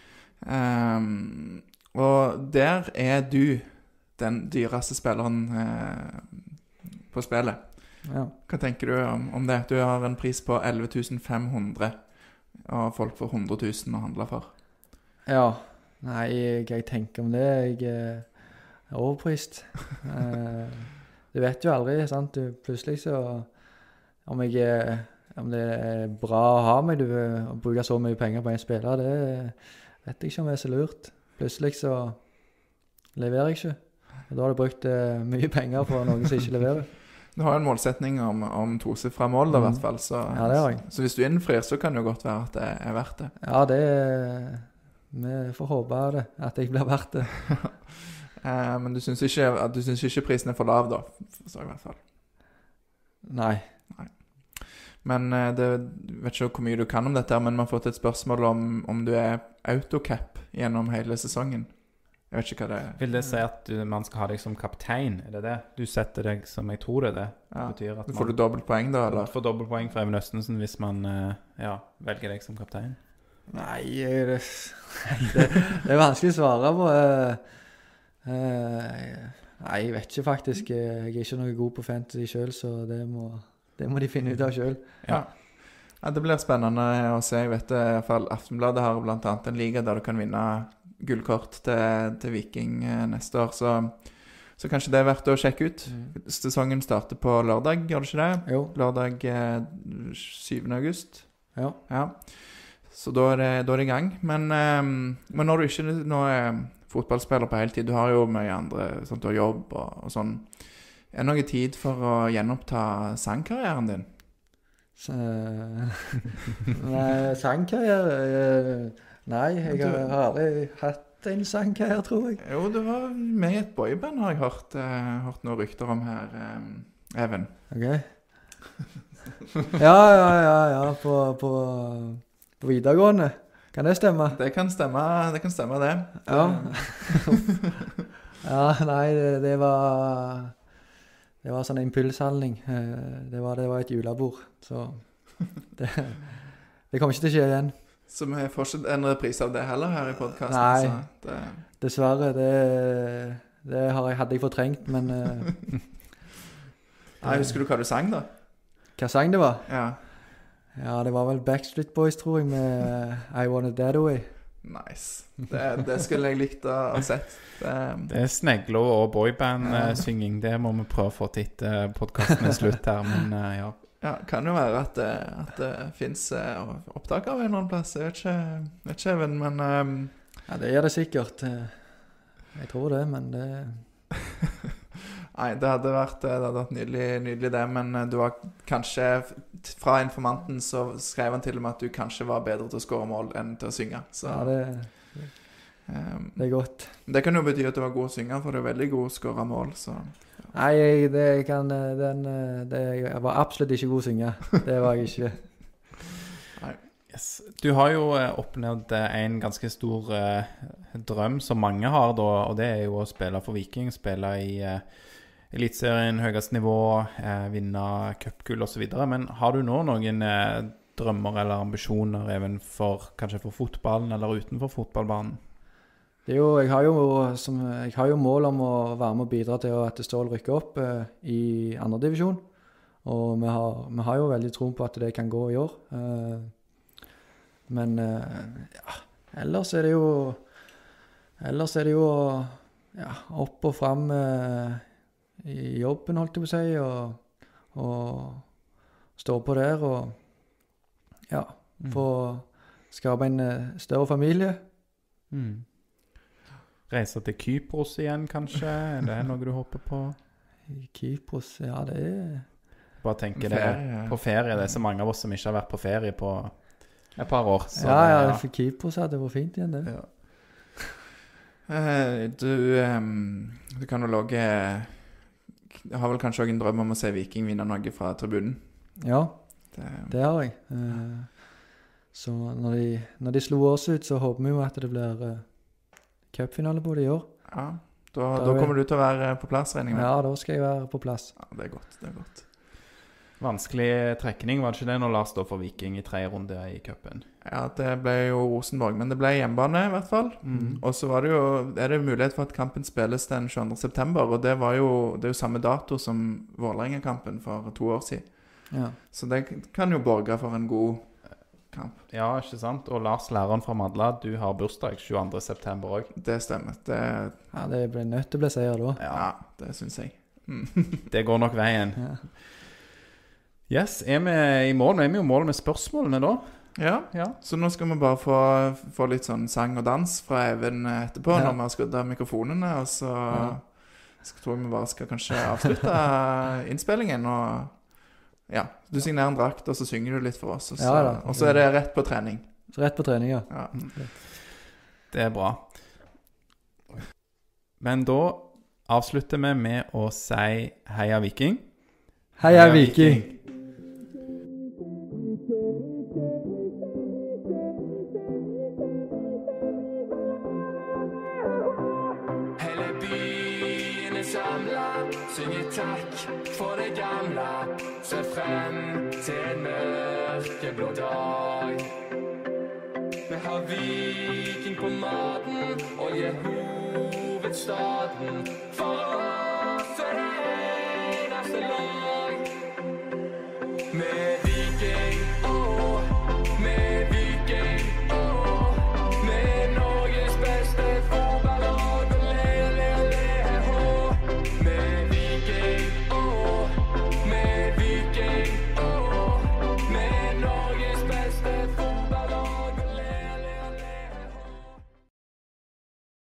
Speaker 5: um, og der er du den dyreste spilleren eh, på spillet. Ja. Hva tenker du om, om det? Du har en pris på elleve tusen fem hundre og folk får hundre tusen å handle for.
Speaker 4: Ja. Nei, jeg, jeg tenker om det, jeg er overprist. uh, du vet jo aldri, sant? Du, plutselig så, om, jeg, om det er bra å ha meg, du å bruke så mye penger på en spiller, det vet jeg ikke om det er så lurt. Plutselig så leverer jeg ikke, og da har du brukt uh, mye penger på noen som ikke leverer.
Speaker 5: Du har jo en målsetning om, om tosifra mål da, i hvert fall, så,
Speaker 4: ja, det har jeg.
Speaker 5: Så, så hvis du innfrir, så kan det jo godt være at det er verdt det.
Speaker 4: Ja, det er... Vi får håpe det, at jeg blir verdt det.
Speaker 5: eh, men du synes ikke, du synes ikke prisen er for lav da, så i hvert fall.
Speaker 4: Nei.
Speaker 5: Nei. Men eh, det, jeg vet ikke hvor mye du kan om dette, men man har fått et spørsmål om, om du er autocap gjennom hele sesongen. Jeg vet ikke hva det er.
Speaker 3: Vil det si at du, man skal ha deg som kaptein? Er det det? Du setter deg som jeg tror det er det.
Speaker 5: Ja.
Speaker 3: Det betyr at
Speaker 5: man, får du dobbelt poeng da, eller?
Speaker 3: Du får dobbelt poeng for Even Østensen hvis man ja, velger deg som kaptein.
Speaker 4: Nei, det, det, det er vanskelig å svare på. Uh, uh, nei, jeg vet ikke faktisk. Jeg er ikke noe god på fantasy selv, så det må, det må de finne ut av selv.
Speaker 5: Ja. Ja, det blir spennende å se. Jeg vet i hvert fall Aftenbladet har blant annet en liga der du kan vinne gullkort til, til Viking neste år, så, så kanskje det er verdt å sjekke ut. Mm. Sesongen starter på lørdag, gjør det ikke det?
Speaker 4: Jo.
Speaker 5: Lørdag eh, syvende august.
Speaker 4: Ja.
Speaker 5: Ja. Så da er, det, da er det i gang. Men, um, men når du ikke nå er fotballspiller på heltid, du har jo mye andre, sånn, du har jobb og, og sånn. Er det noe tid for å gjenoppta sangkarrieren din?
Speaker 4: Så, nei, sangkarriere? Nei, jeg har, har aldri hatt en sangkarriere, tror jeg.
Speaker 5: Jo, du var med i et boyband, har jeg hørt, uh, hørt noen rykter om her, um, Even.
Speaker 4: Ok. ja, ja, ja, ja, på... på På videregående. Kan det stemme?
Speaker 5: Det kan stemme, det kan stemme det.
Speaker 4: Ja. ja, nei, det, det var det var sånn impulshandling. Det var, det var et julebord, så det, det kommer ikke til å skje igjen.
Speaker 5: Så vi får ikke en reprise av det heller her i podcasten.
Speaker 4: Nei,
Speaker 5: så det...
Speaker 4: dessverre, det, det har jeg, hadde jeg fortrengt, men...
Speaker 5: Nei, husker du hva du sang da?
Speaker 4: Hva sang det var?
Speaker 5: Ja.
Speaker 4: Ja, det var vel Backstreet Boys, tror jeg, med I Want It That Way.
Speaker 5: Nice. Det, det skulle jeg likt å ha sett. Det,
Speaker 3: det er snegler og boyband-synging. Det må vi prøve å få til etter podcasten er slutt her, men uh, ja.
Speaker 5: Ja, kan jo være at det, at det finnes uh, opptak av en eller annen plass. Jeg vet ikke, vet ikke Even, men... Um...
Speaker 4: Ja, det gjør det sikkert. Jeg tror det, men det...
Speaker 5: Nei, det hadde vært, det hadde vært nydelig, nydelig det, men du var kanskje, fra informanten så skrev han til og med at du kanskje var bedre til å skåre mål enn til å synge. Så,
Speaker 4: ja, det, um, det er godt.
Speaker 5: Det kan jo bety at du var god å synge, for du er veldig god å skåre mål, så... Ja.
Speaker 4: Nei, jeg, det, kan, den, det, jeg var absolutt ikke god å synge. Det var jeg ikke.
Speaker 5: Nei.
Speaker 3: Yes. Du har jo eh, oppnådd eh, en ganske stor eh, drøm som mange har da, og det er jo å spille for Viking, spille i eh, elitserien, høyest nivå, eh, vinne cupgull og så videre. Men har du nå noen eh, drømmer eller ambisjoner even for, kanskje for fotballen eller utenfor fotballbanen?
Speaker 4: Det er jo, jeg, har jo, som, jeg har jo mål om å være med og bidra til at Stål rykker opp eh, i andre divisjon. Og vi har, vi har jo veldig tro på at det kan gå i år. Eh, men eh, ja, ellers er det jo ellers er det jo ja, opp og frem eh, i jobben, holdt jeg på å si, og, og stå på der og ja, få skape en eh, større familie.
Speaker 3: Mm. Reise til Kypros igjen, kanskje? Er det noe du håper på?
Speaker 4: Kypros, ja, det er...
Speaker 3: Bare tenker
Speaker 5: Ferie,
Speaker 3: det
Speaker 5: ja.
Speaker 3: på ferie. Det er så mange av oss som ikke har vært på ferie på et par år. Så
Speaker 4: ja, ja,
Speaker 3: det,
Speaker 4: for Kypros hadde det vært fint igjen, det.
Speaker 3: ja.
Speaker 5: Eh, du, ehm, du kan jo lage Jeg har vel kanskje også en drøm om å se Viking vinne noe fra tribunen.
Speaker 4: Ja,
Speaker 5: Det,
Speaker 4: det har jeg. Eh, så når de, når de slo oss ut, så håper vi jo at det blir uh, cupfinale på det i år.
Speaker 5: ja, da,
Speaker 4: Da
Speaker 5: da
Speaker 4: er-
Speaker 5: kommer du til å være på plass, regner jeg med.
Speaker 4: Ja, da skal jeg være på plass.
Speaker 5: Ja, det er godt, det er godt.
Speaker 3: Vanskelig trekning, var det ikke det når Lars står for Viking i tredje runde i cupen?
Speaker 5: Ja, det ble jo Rosenborg, men det ble hjemmebane i hvert fall.
Speaker 3: Mm.
Speaker 5: Og så var det jo, er det mulighet for at kampen spilles den tjueandre september, og det var jo, det er jo samme dato som Vålerenga-kampen for to år siden.
Speaker 4: Ja.
Speaker 5: Så det kan jo borge for en god kamp.
Speaker 3: Ja, ikke sant? Og Lars, læreren fra Madla, du har bursdag tjueandre september også.
Speaker 5: Det stemmer. Det,
Speaker 4: ja, det blir nødt til å bli seier da.
Speaker 5: ja, det synes jeg. Mm.
Speaker 3: Det går nok veien.
Speaker 4: Ja.
Speaker 3: Yes, er vi i mål? Nå er vi jo i mål med spørsmålene da.
Speaker 5: Ja,
Speaker 3: Ja.
Speaker 5: så nå skal vi bare få, få litt sånn sang og dans fra Even etterpå,
Speaker 4: Ja.
Speaker 5: når vi har skrudd av mikrofonene, og så
Speaker 4: Ja.
Speaker 5: så tror jeg vi bare skal kanskje avslutte innspillingen, og ja, du signerer en drakt, og så synger du litt for oss, og så,
Speaker 4: Ja da.
Speaker 5: og så er det rett på trening.
Speaker 4: Så rett på trening, ja.
Speaker 5: Ja.
Speaker 3: Det er bra. Men da avslutter vi med å si heia Viking.
Speaker 4: Heia Viking!
Speaker 1: Hele byen er samlet, synger takk for det gamle. Ser frem til en mørkeblå dag. Vi har Viking på maten, og gir hovedstaden. For oss er det eneste lag. Med Viking